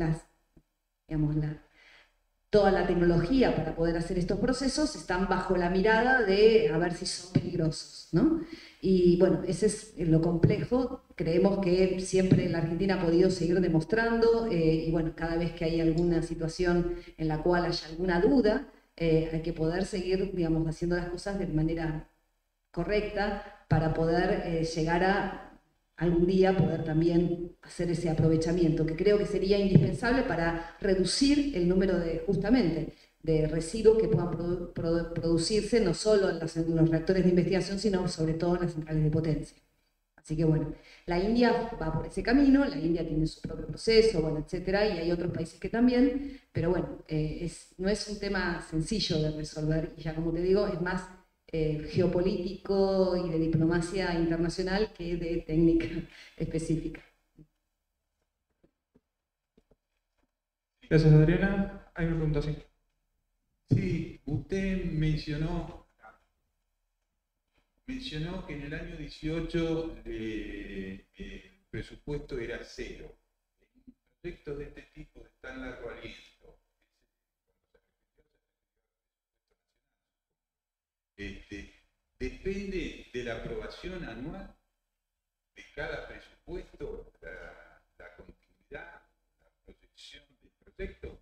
E: toda la tecnología para poder hacer estos procesos están bajo la mirada de a ver si son peligrosos, ¿no? Y bueno, ese es lo complejo. Creemos que siempre la Argentina ha podido seguir demostrando y bueno, cada vez que hay alguna situación en la cual haya alguna duda, hay que poder seguir, digamos, haciendo las cosas de manera correcta para poder llegar a algún día poder también hacer ese aprovechamiento, que creo que sería indispensable para reducir el número de, justamente, de residuos que puedan producirse no solo en los reactores de investigación, sino sobre todo en las centrales de potencia. Así que bueno, la India va por ese camino, la India tiene su propio proceso, bueno, etcétera, y hay otros países que también, pero bueno, no es un tema sencillo de resolver, y ya como te digo, es más geopolítico y de diplomacia internacional que de técnica específica.
A: Gracias, Adriana. Hay una pregunta, sí.
I: Sí, usted mencionó que en el año 18 el presupuesto era cero. En proyectos de este tipo de tan largo aliento, depende de la aprobación anual de cada presupuesto, la continuidad, la proyección del proyecto.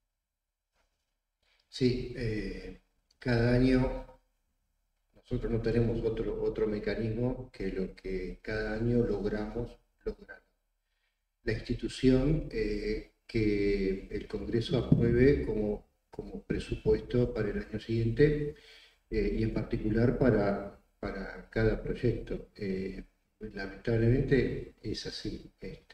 C: Sí, cada año nosotros no tenemos otro mecanismo que lo que cada año logramos lograr. La institución que el Congreso apruebe como presupuesto para el año siguiente y en particular para cada proyecto. Lamentablemente es así.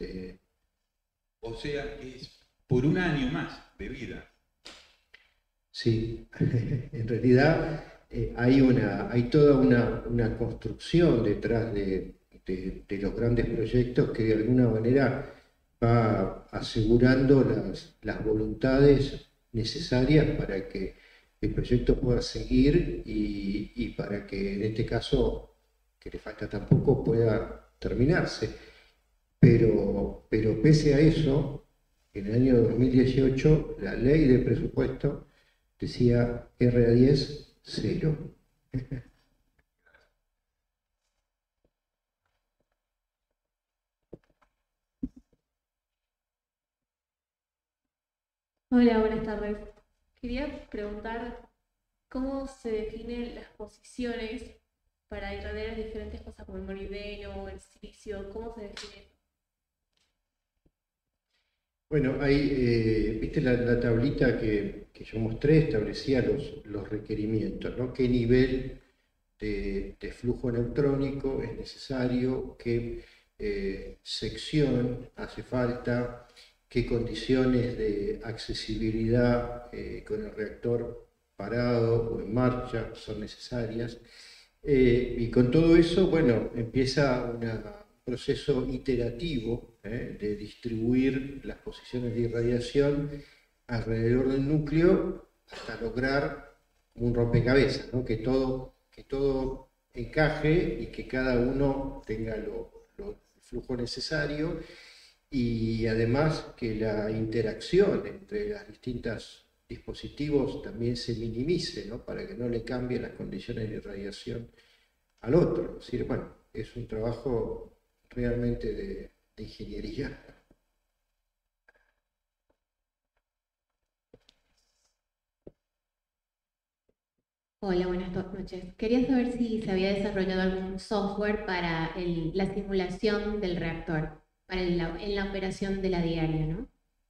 I: O sea, es por un año más de vida.
C: Sí, en realidad hay toda una construcción detrás de los grandes proyectos que de alguna manera va asegurando las voluntades necesarias para que el proyecto pueda seguir y para que en este caso, que le falta tan poco, pueda terminarse. Pero pese a eso, en el año 2018 la ley de presupuesto decía RA10 0.
J: Hola, buenas tardes. Quería preguntar cómo se definen las posiciones para irradiar diferentes cosas como el molibdeno, el silicio, ¿cómo se define?
C: Bueno, ahí, viste la tablita que yo mostré, establecía los requerimientos, ¿no? ¿Qué nivel de flujo neutrónico es necesario? ¿Qué sección hace falta? ¿Qué condiciones de accesibilidad con el reactor parado o en marcha son necesarias? Y con todo eso, bueno, empieza un proceso iterativo de distribuir las posiciones de irradiación alrededor del núcleo hasta lograr un rompecabezas, ¿no? Que todo encaje y que cada uno tenga el flujo necesario, y además que la interacción entre los distintos dispositivos también se minimice, ¿no? Para que no le cambien las condiciones de irradiación al otro. Es decir, bueno, es un trabajo realmente de ingeniería.
K: Hola, buenas noches. Quería saber si se había desarrollado algún software para la simulación del reactor, para en la operación de la diaria, ¿no?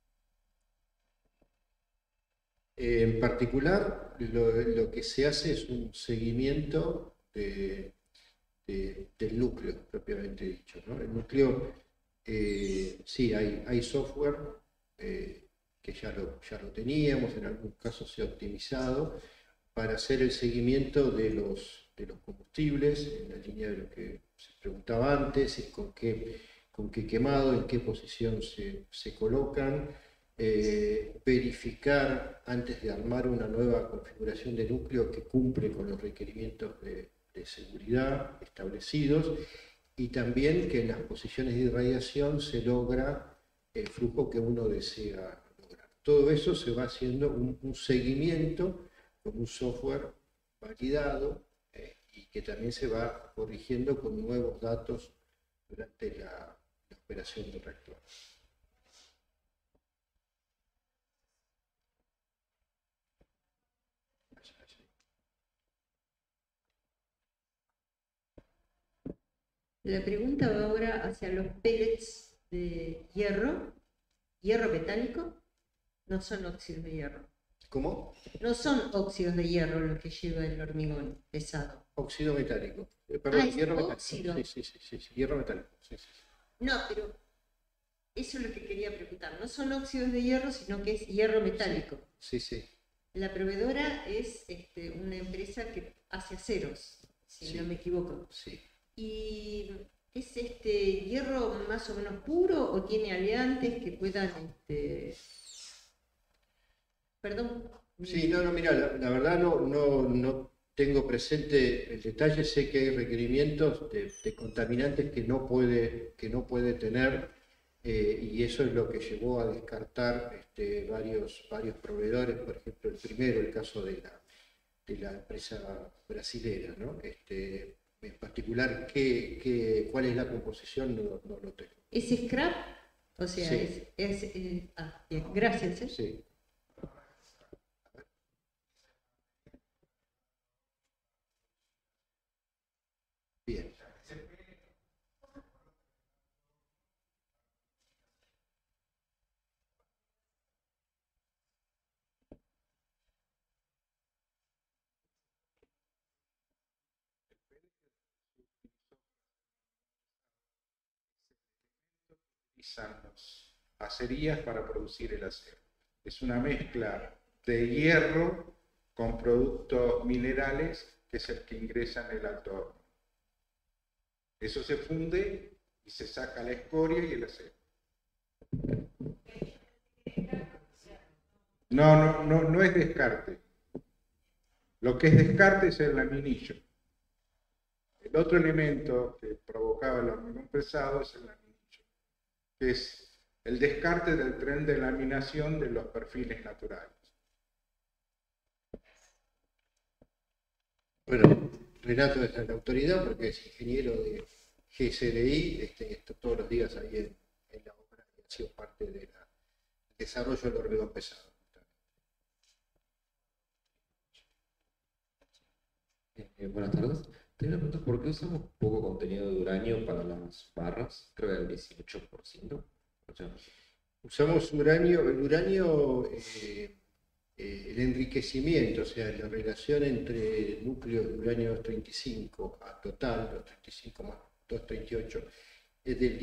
C: En particular, lo que se hace es un seguimiento del núcleo, propiamente dicho, ¿no? El núcleo, sí, hay software que ya lo teníamos, en algunos casos se ha optimizado para hacer el seguimiento de los combustibles, en la línea de lo que se preguntaba antes, con qué quemado, en qué posición se colocan, verificar antes de armar una nueva configuración de núcleo que cumple con los requerimientos de seguridad establecidos, y también que en las posiciones de irradiación se logra el flujo que uno desea lograr. Todo eso se va haciendo un seguimiento con un software validado y que también se va corrigiendo con nuevos datos durante la operación del reactor.
G: La pregunta va ahora hacia los pellets de hierro metálico. No son óxidos de hierro.
C: ¿Cómo?
G: No son óxidos de hierro lo que lleva el hormigón pesado.
C: Óxido metálico. Perdón,
G: es
C: hierro
G: óxido.
C: metálico. Sí, hierro metálico. Sí.
G: No, pero eso es lo que quería preguntar. No son óxidos de hierro, sino que es hierro metálico.
C: Sí.
G: La proveedora es una empresa que hace aceros, si no me equivoco.
C: Sí.
G: ¿Y es hierro más o menos puro o tiene aleantes que puedan Perdón.
C: Sí, no, mira, la verdad no tengo presente el detalle. Sé que hay requerimientos de contaminantes que no puede tener, y eso es lo que llevó a descartar varios proveedores. Por ejemplo, el primero, el caso de la empresa brasilera, ¿no? En particular, ¿cuál es la composición? No lo tengo.
G: ¿Es scrap? O sea,
C: sí.
G: Bien, gracias.
C: Sí. Bien.
I: Utilizan las acerías para producir el acero. Es una mezcla de hierro con productos minerales, que es el que ingresa en el alto horno. Eso se funde y se saca la escoria y el acero. No es descarte. Lo que es descarte es el laminillo. El otro elemento que provocaba el hormigón pesado es el laminillo, que es el descarte del tren de laminación de los perfiles naturales.
C: Bueno, Renato es la autoridad porque es ingeniero de GSDI, está todos los días ahí en la obra, y ha sido parte del desarrollo del hormigón pesado.
L: Buenas tardes. Tengo una pregunta: ¿por qué usamos poco contenido de uranio para las barras? Creo que el 18%.
C: Usamos uranio, el enriquecimiento, o sea, la relación entre núcleos de uranio 235 a total, 235 más 238, es del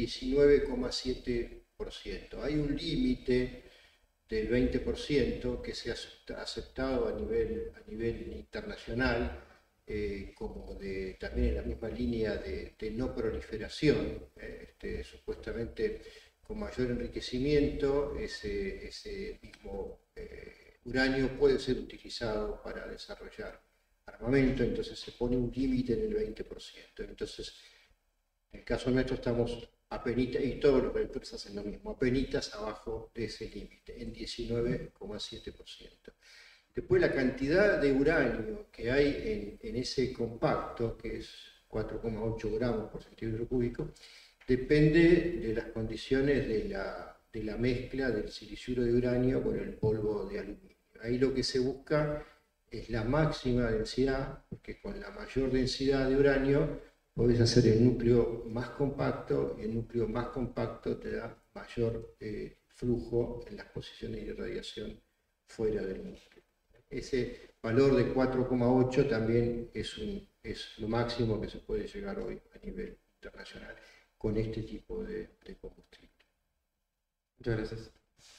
C: 19,7%. Hay un límite del 20% que se ha aceptado a nivel internacional, como también en la misma línea de no proliferación. Supuestamente con mayor enriquecimiento ese mismo uranio puede ser utilizado para desarrollar armamento, entonces se pone un límite en el 20%. Entonces, en el caso nuestro estamos apenitas, y todos los reactores hacen lo mismo, apenitas abajo de ese límite, en 19,7%. Después la cantidad de uranio que hay en ese compacto, que es 4,8 gramos por centímetro cúbico, depende de las condiciones de la mezcla del siliciuro de uranio con el polvo de aluminio. Ahí lo que se busca es la máxima densidad, porque con la mayor densidad de uranio podés hacer el núcleo más compacto, y el núcleo más compacto te da mayor flujo en las posiciones de irradiación fuera del núcleo. Ese valor de 4,8 también es lo máximo que se puede llegar hoy a nivel internacional con este tipo de combustible.
L: Muchas gracias.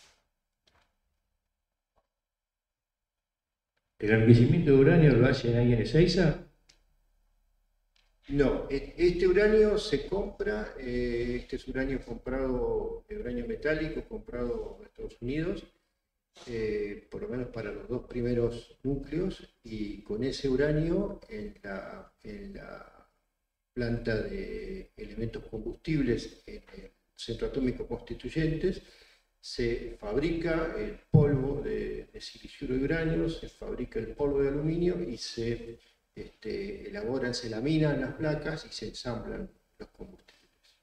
L: ¿El enriquecimiento de uranio lo hacen ahí en Ezeiza?
C: No, este uranio se compra, este es uranio comprado, uranio metálico comprado en Estados Unidos, por lo menos para los dos primeros núcleos, y con ese uranio en la planta de elementos combustibles en el Centro Atómico Constituyentes se fabrica el polvo de siliciuro de uranio, se fabrica el polvo de aluminio y se elaboran, se laminan las placas y se ensamblan los combustibles.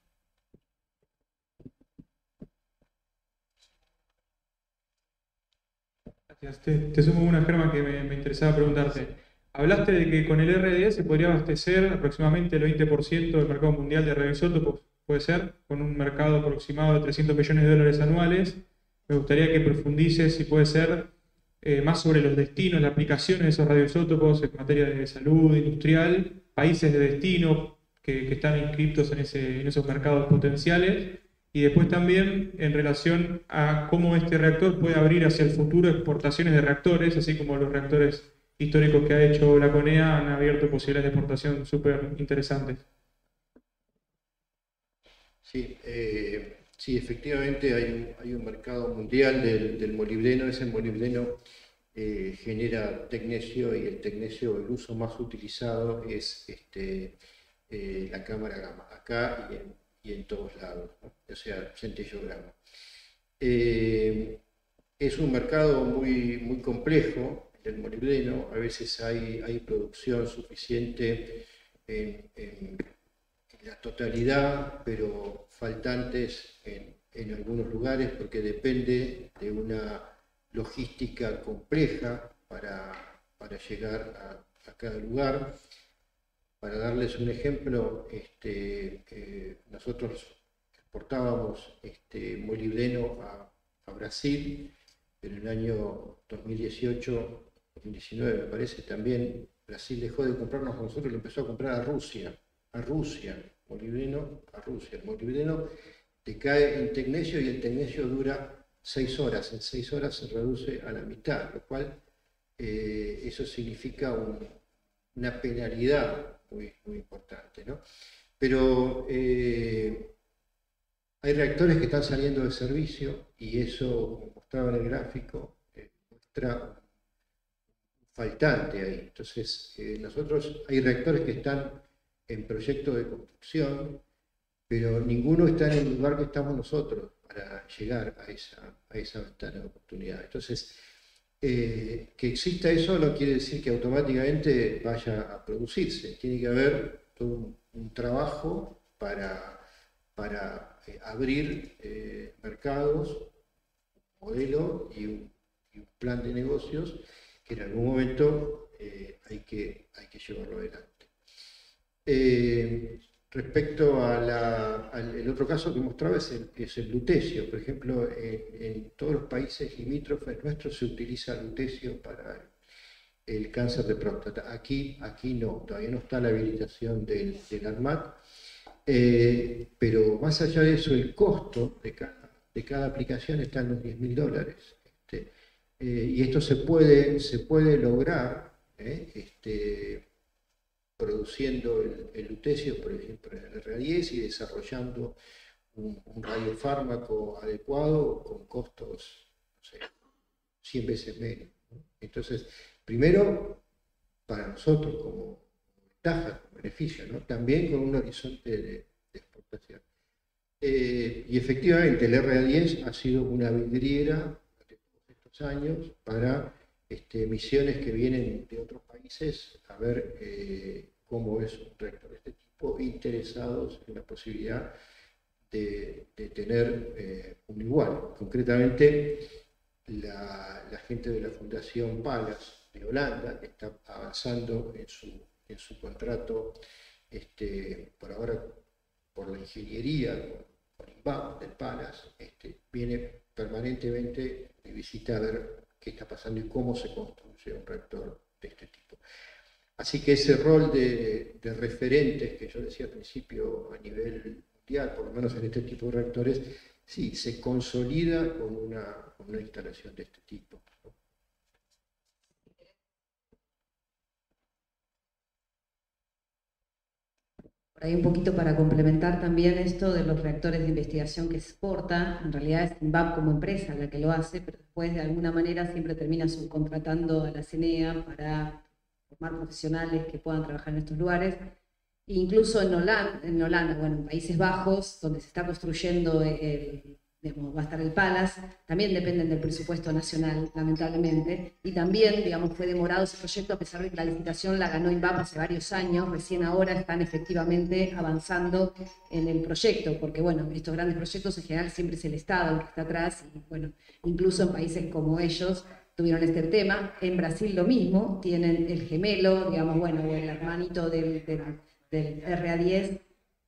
A: Gracias. Te sumo una, Germán, que me interesaba preguntarte. Hablaste de que con el RDE se podría abastecer aproximadamente el 20% del mercado mundial de radioisótopos, puede ser, con un mercado aproximado de $300 millones anuales. Me gustaría que profundices, si puede ser, más sobre los destinos, las aplicaciones de esos radioisótopos en materia de salud, industrial, países de destino que están inscritos en esos mercados potenciales, y después también en relación a cómo este reactor puede abrir hacia el futuro exportaciones de reactores, así como los reactores históricos que ha hecho la CONEA han abierto posibilidades de exportación súper interesantes.
C: Sí, efectivamente hay un mercado mundial del molibdeno. Ese molibdeno genera tecnecio, y el tecnecio, el uso más utilizado es la cámara gamma, acá y en todos lados, ¿no? O sea, centellograma. Es un mercado muy complejo, el molibdeno. A veces hay producción suficiente en la totalidad, pero faltantes en algunos lugares, porque depende de una logística compleja para llegar a cada lugar. Para darles un ejemplo, nosotros exportábamos molibdeno a Brasil, pero en el año 2018, 2019 me parece, también Brasil dejó de comprarnos a nosotros y lo empezó a comprar a Rusia, molibdeno a Rusia. El molibdeno decae en tecnecio y el tecnecio dura 6 horas, en 6 horas se reduce a la mitad, lo cual eso significa una penalidad muy importante, ¿no? Pero hay reactores que están saliendo de servicio, y eso, como mostraba en el gráfico, muestra faltante ahí. Entonces, hay reactores que están en proyecto de construcción, pero ninguno está en el lugar que estamos nosotros para llegar a esa ventana de oportunidad. Entonces, que exista eso no quiere decir que automáticamente vaya a producirse. Tiene que haber todo un trabajo para abrir mercados, un modelo y un plan de negocios que en algún momento hay que llevarlo adelante. Respecto al otro caso que mostraba es el lutecio. Por ejemplo, en todos los países limítrofes nuestros se utiliza lutecio para el cáncer de próstata. Aquí no, todavía no está la habilitación del ARMAT, pero más allá de eso, el costo de cada aplicación está en los $10.000. Y esto se puede lograr produciendo el lutecio, por ejemplo, en el RA10 y desarrollando un radiofármaco adecuado con costos, no sé, 100 veces menos, ¿no? Entonces, primero, para nosotros como ventaja, como beneficio, ¿no? También con un horizonte de exportación. Y efectivamente el RA10 ha sido una vidriera de todos estos años para misiones que vienen de otros países a ver cómo es un reactor de este tipo, interesados en la posibilidad de tener un igual. Concretamente, la gente de la Fundación Palas de Holanda está avanzando en su contrato, por ahora por la ingeniería con INVAP del Palas, viene permanentemente de visita a ver qué está pasando y cómo se construye un reactor de este tipo. Así que ese rol de referentes que yo decía al principio a nivel mundial, por lo menos en este tipo de reactores, sí, se consolida con una instalación de este tipo, ¿no?
E: Por ahí un poquito para complementar también esto de los reactores de investigación que exporta, en realidad es INVAP como empresa la que lo hace, pero después de alguna manera siempre termina subcontratando a la CENEA para formar profesionales que puedan trabajar en estos lugares. E incluso en Holanda, bueno, en Países Bajos, donde se está construyendo digamos, va a estar el Palas, también dependen del presupuesto nacional, lamentablemente, y también, digamos, fue demorado ese proyecto a pesar de que la licitación la ganó INVAP hace varios años, recién ahora están efectivamente avanzando en el proyecto, porque bueno, estos grandes proyectos en general siempre es el Estado el que está atrás, y bueno, incluso en países como ellos tuvieron este tema. En Brasil lo mismo, tienen el gemelo, digamos, bueno, o el hermanito del RA10,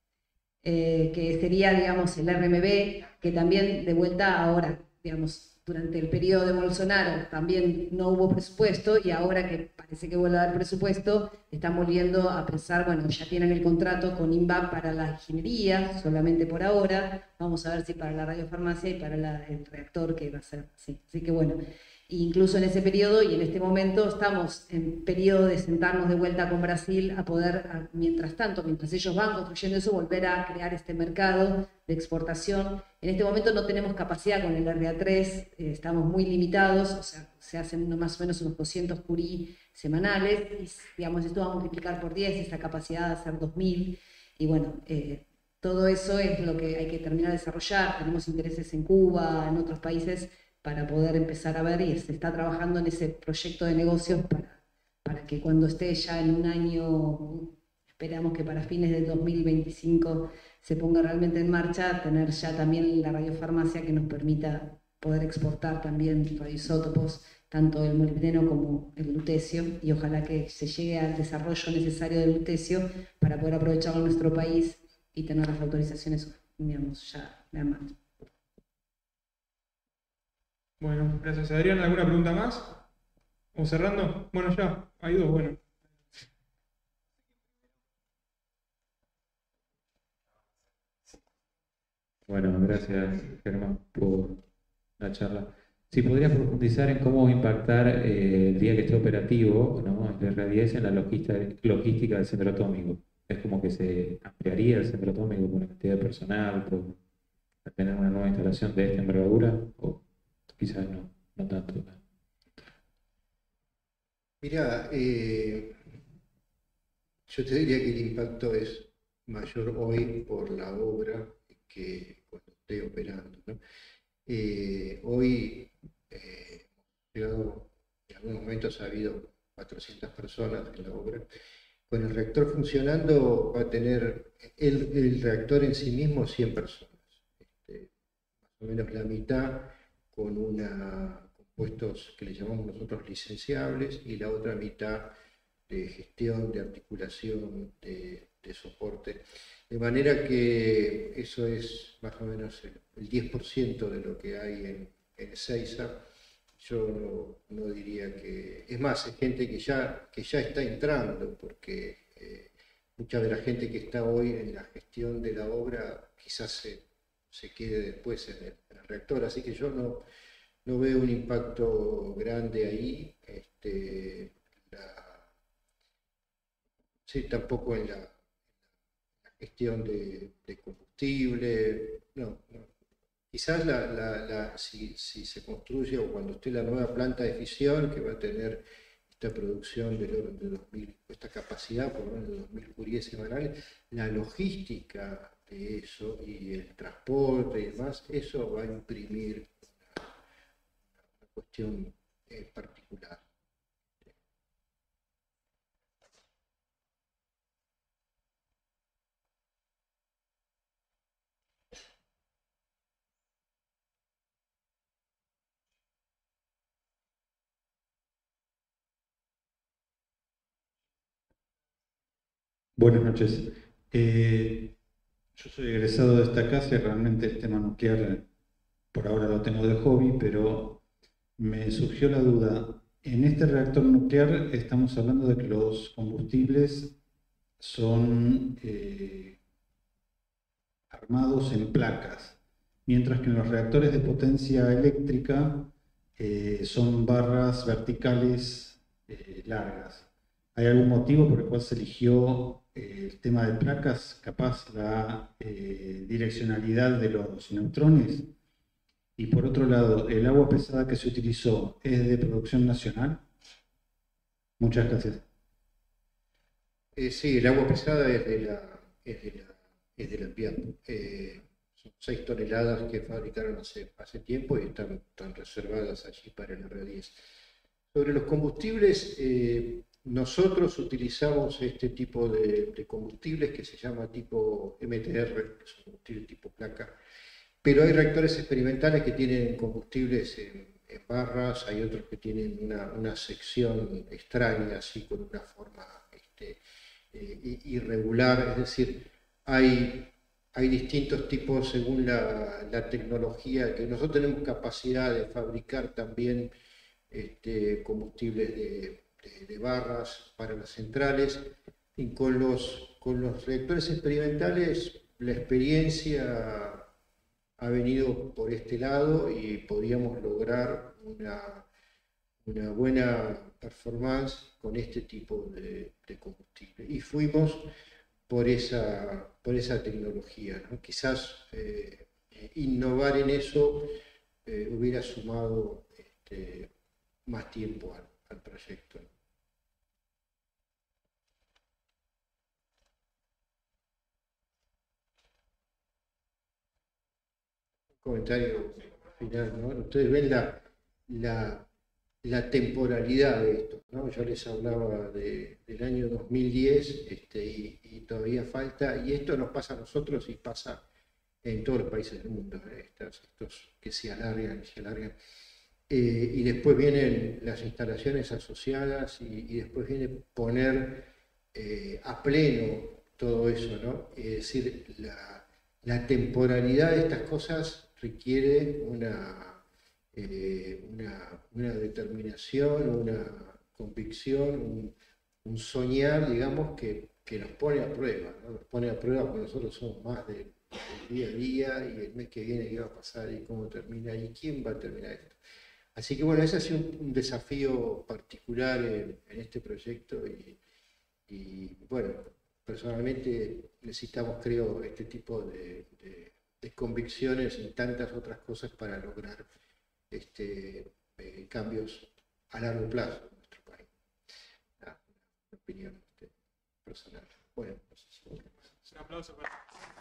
E: que sería, digamos, el RMB, que también de vuelta ahora, digamos, durante el periodo de Bolsonaro también no hubo presupuesto y ahora que parece que vuelve a haber presupuesto, están volviendo a pensar, bueno, ya tienen el contrato con INVAP para la ingeniería, solamente por ahora, vamos a ver si para la radiofarmacia y para el reactor que va a ser así. Así que bueno, incluso en ese periodo y en este momento estamos en periodo de sentarnos de vuelta con Brasil a poder, mientras tanto, mientras ellos van construyendo eso, volver a crear este mercado de exportación. En este momento no tenemos capacidad con el RA3, estamos muy limitados, o sea, se hacen más o menos unos 200 curí semanales, y digamos, esto va a multiplicar por 10, esa capacidad va a ser 2000, y bueno, todo eso es lo que hay que terminar de desarrollar. Tenemos intereses en Cuba, en otros países, para poder empezar a ver, y se está trabajando en ese proyecto de negocios para que cuando esté ya en un año, esperamos que para fines del 2025 se ponga realmente en marcha, tener ya también la radiofarmacia que nos permita poder exportar también radioisótopos, tanto el molibdeno como el lutecio, y ojalá que se llegue al desarrollo necesario del lutecio para poder aprovecharlo en nuestro país y tener las autorizaciones, digamos, ya de mano.
A: Bueno, gracias. Adrián, ¿alguna pregunta más? ¿Vamos cerrando? Bueno, ya, hay dos, bueno.
L: Bueno, gracias Germán por la charla. Si podrías profundizar en cómo va a impactar el día que esté operativo, ¿no?, el RA10 en la logística del centro atómico. Es como que se ampliaría el centro atómico con una cantidad de personal, por tener una nueva instalación de esta envergadura, o quizás no tanto.
C: Mira, yo te diría que el impacto es mayor hoy por la obra que cuando esté operando, ¿no? Hoy, llegado, en algunos momentos ha habido 400 personas en la obra. Con el reactor funcionando va a tener el reactor en sí mismo 100 personas, más o menos la mitad con compuestos que le llamamos nosotros licenciables y la otra mitad de gestión, de articulación, de soporte. De manera que eso es más o menos el 10% de lo que hay en Ezeiza. Yo no diría que... Es más, es gente que ya está entrando, porque mucha de la gente que está hoy en la gestión de la obra quizás se quede después en el reactor, así que yo no veo un impacto grande ahí. Sí, tampoco en la gestión de combustible, no. Quizás si se construye o cuando esté la nueva planta de fisión, que va a tener esta producción del orden de 2.000, esta capacidad por lo menos de 2.000 curies semanales, la logística de eso y el transporte y demás, eso va a imprimir una cuestión particular.
M: Buenas noches. Yo soy egresado de esta casa y realmente el tema nuclear por ahora lo tengo de hobby, pero me surgió la duda. En este reactor nuclear estamos hablando de que los combustibles son armados en placas, mientras que en los reactores de potencia eléctrica son barras verticales largas. ¿Hay algún motivo por el cual se eligió el tema de placas? Capaz la direccionalidad de los neutrones. Y por otro lado, ¿el agua pesada que se utilizó es de producción nacional? Muchas gracias.
C: Sí, el agua pesada es de la PIAP. Son 6 toneladas que fabricaron hace tiempo y están reservadas allí para el RA10. Sobre los combustibles, nosotros utilizamos este tipo de combustibles que se llama tipo MTR, que es un combustible tipo placa, pero hay reactores experimentales que tienen combustibles en barras, hay otros que tienen una sección extraña, así con una forma irregular, es decir, hay distintos tipos según la tecnología, que nosotros tenemos capacidad de fabricar también combustibles de barras para las centrales, y con los reactores experimentales la experiencia ha venido por este lado y podríamos lograr una buena performance con este tipo de combustible. Y fuimos por esa tecnología, ¿no? Quizás innovar en eso hubiera sumado más tiempo al proyecto. Comentario final, ¿no? Ustedes ven la temporalidad de esto, ¿no? Yo les hablaba del año 2010 y todavía falta, y esto nos pasa a nosotros y pasa en todos los países del mundo, estos que se alargan y se alargan. Y después vienen las instalaciones asociadas y después viene poner a pleno todo eso, ¿no? Es decir, la temporalidad de estas cosas requiere una determinación, una convicción, un soñar, digamos, que nos pone a prueba, ¿no? Nos pone a prueba porque nosotros somos más del día a día y el mes que viene qué va a pasar y cómo termina y quién va a terminar esto. Así que bueno, ese ha sido un desafío particular en este proyecto y bueno, personalmente necesitamos, creo, este tipo de convicciones y tantas otras cosas para lograr cambios a largo plazo en nuestro país. Una opinión personal. Bueno, no sé si
A: un aplauso para...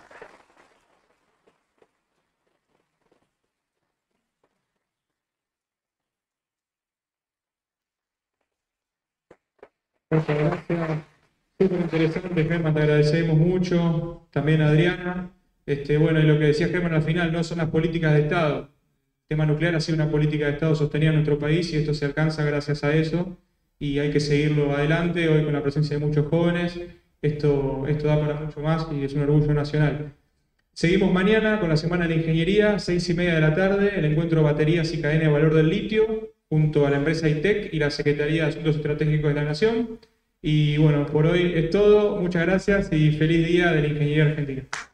A: Gracias. Súper interesante, Germán, te agradecemos mucho. También a Adriana. Bueno, y lo que decía Germán al final, no son las políticas de Estado. El tema nuclear ha sido una política de Estado sostenida en nuestro país y esto se alcanza gracias a eso y hay que seguirlo adelante, hoy con la presencia de muchos jóvenes esto da para mucho más y es un orgullo nacional. Seguimos mañana con la Semana de la Ingeniería, 6:30 de la tarde, el encuentro Baterías y Cadena de Valor del Litio, junto a la empresa ITEC y la Secretaría de Asuntos Estratégicos de la Nación. Y bueno, por hoy es todo. Muchas gracias y feliz Día de la Ingeniería Argentina.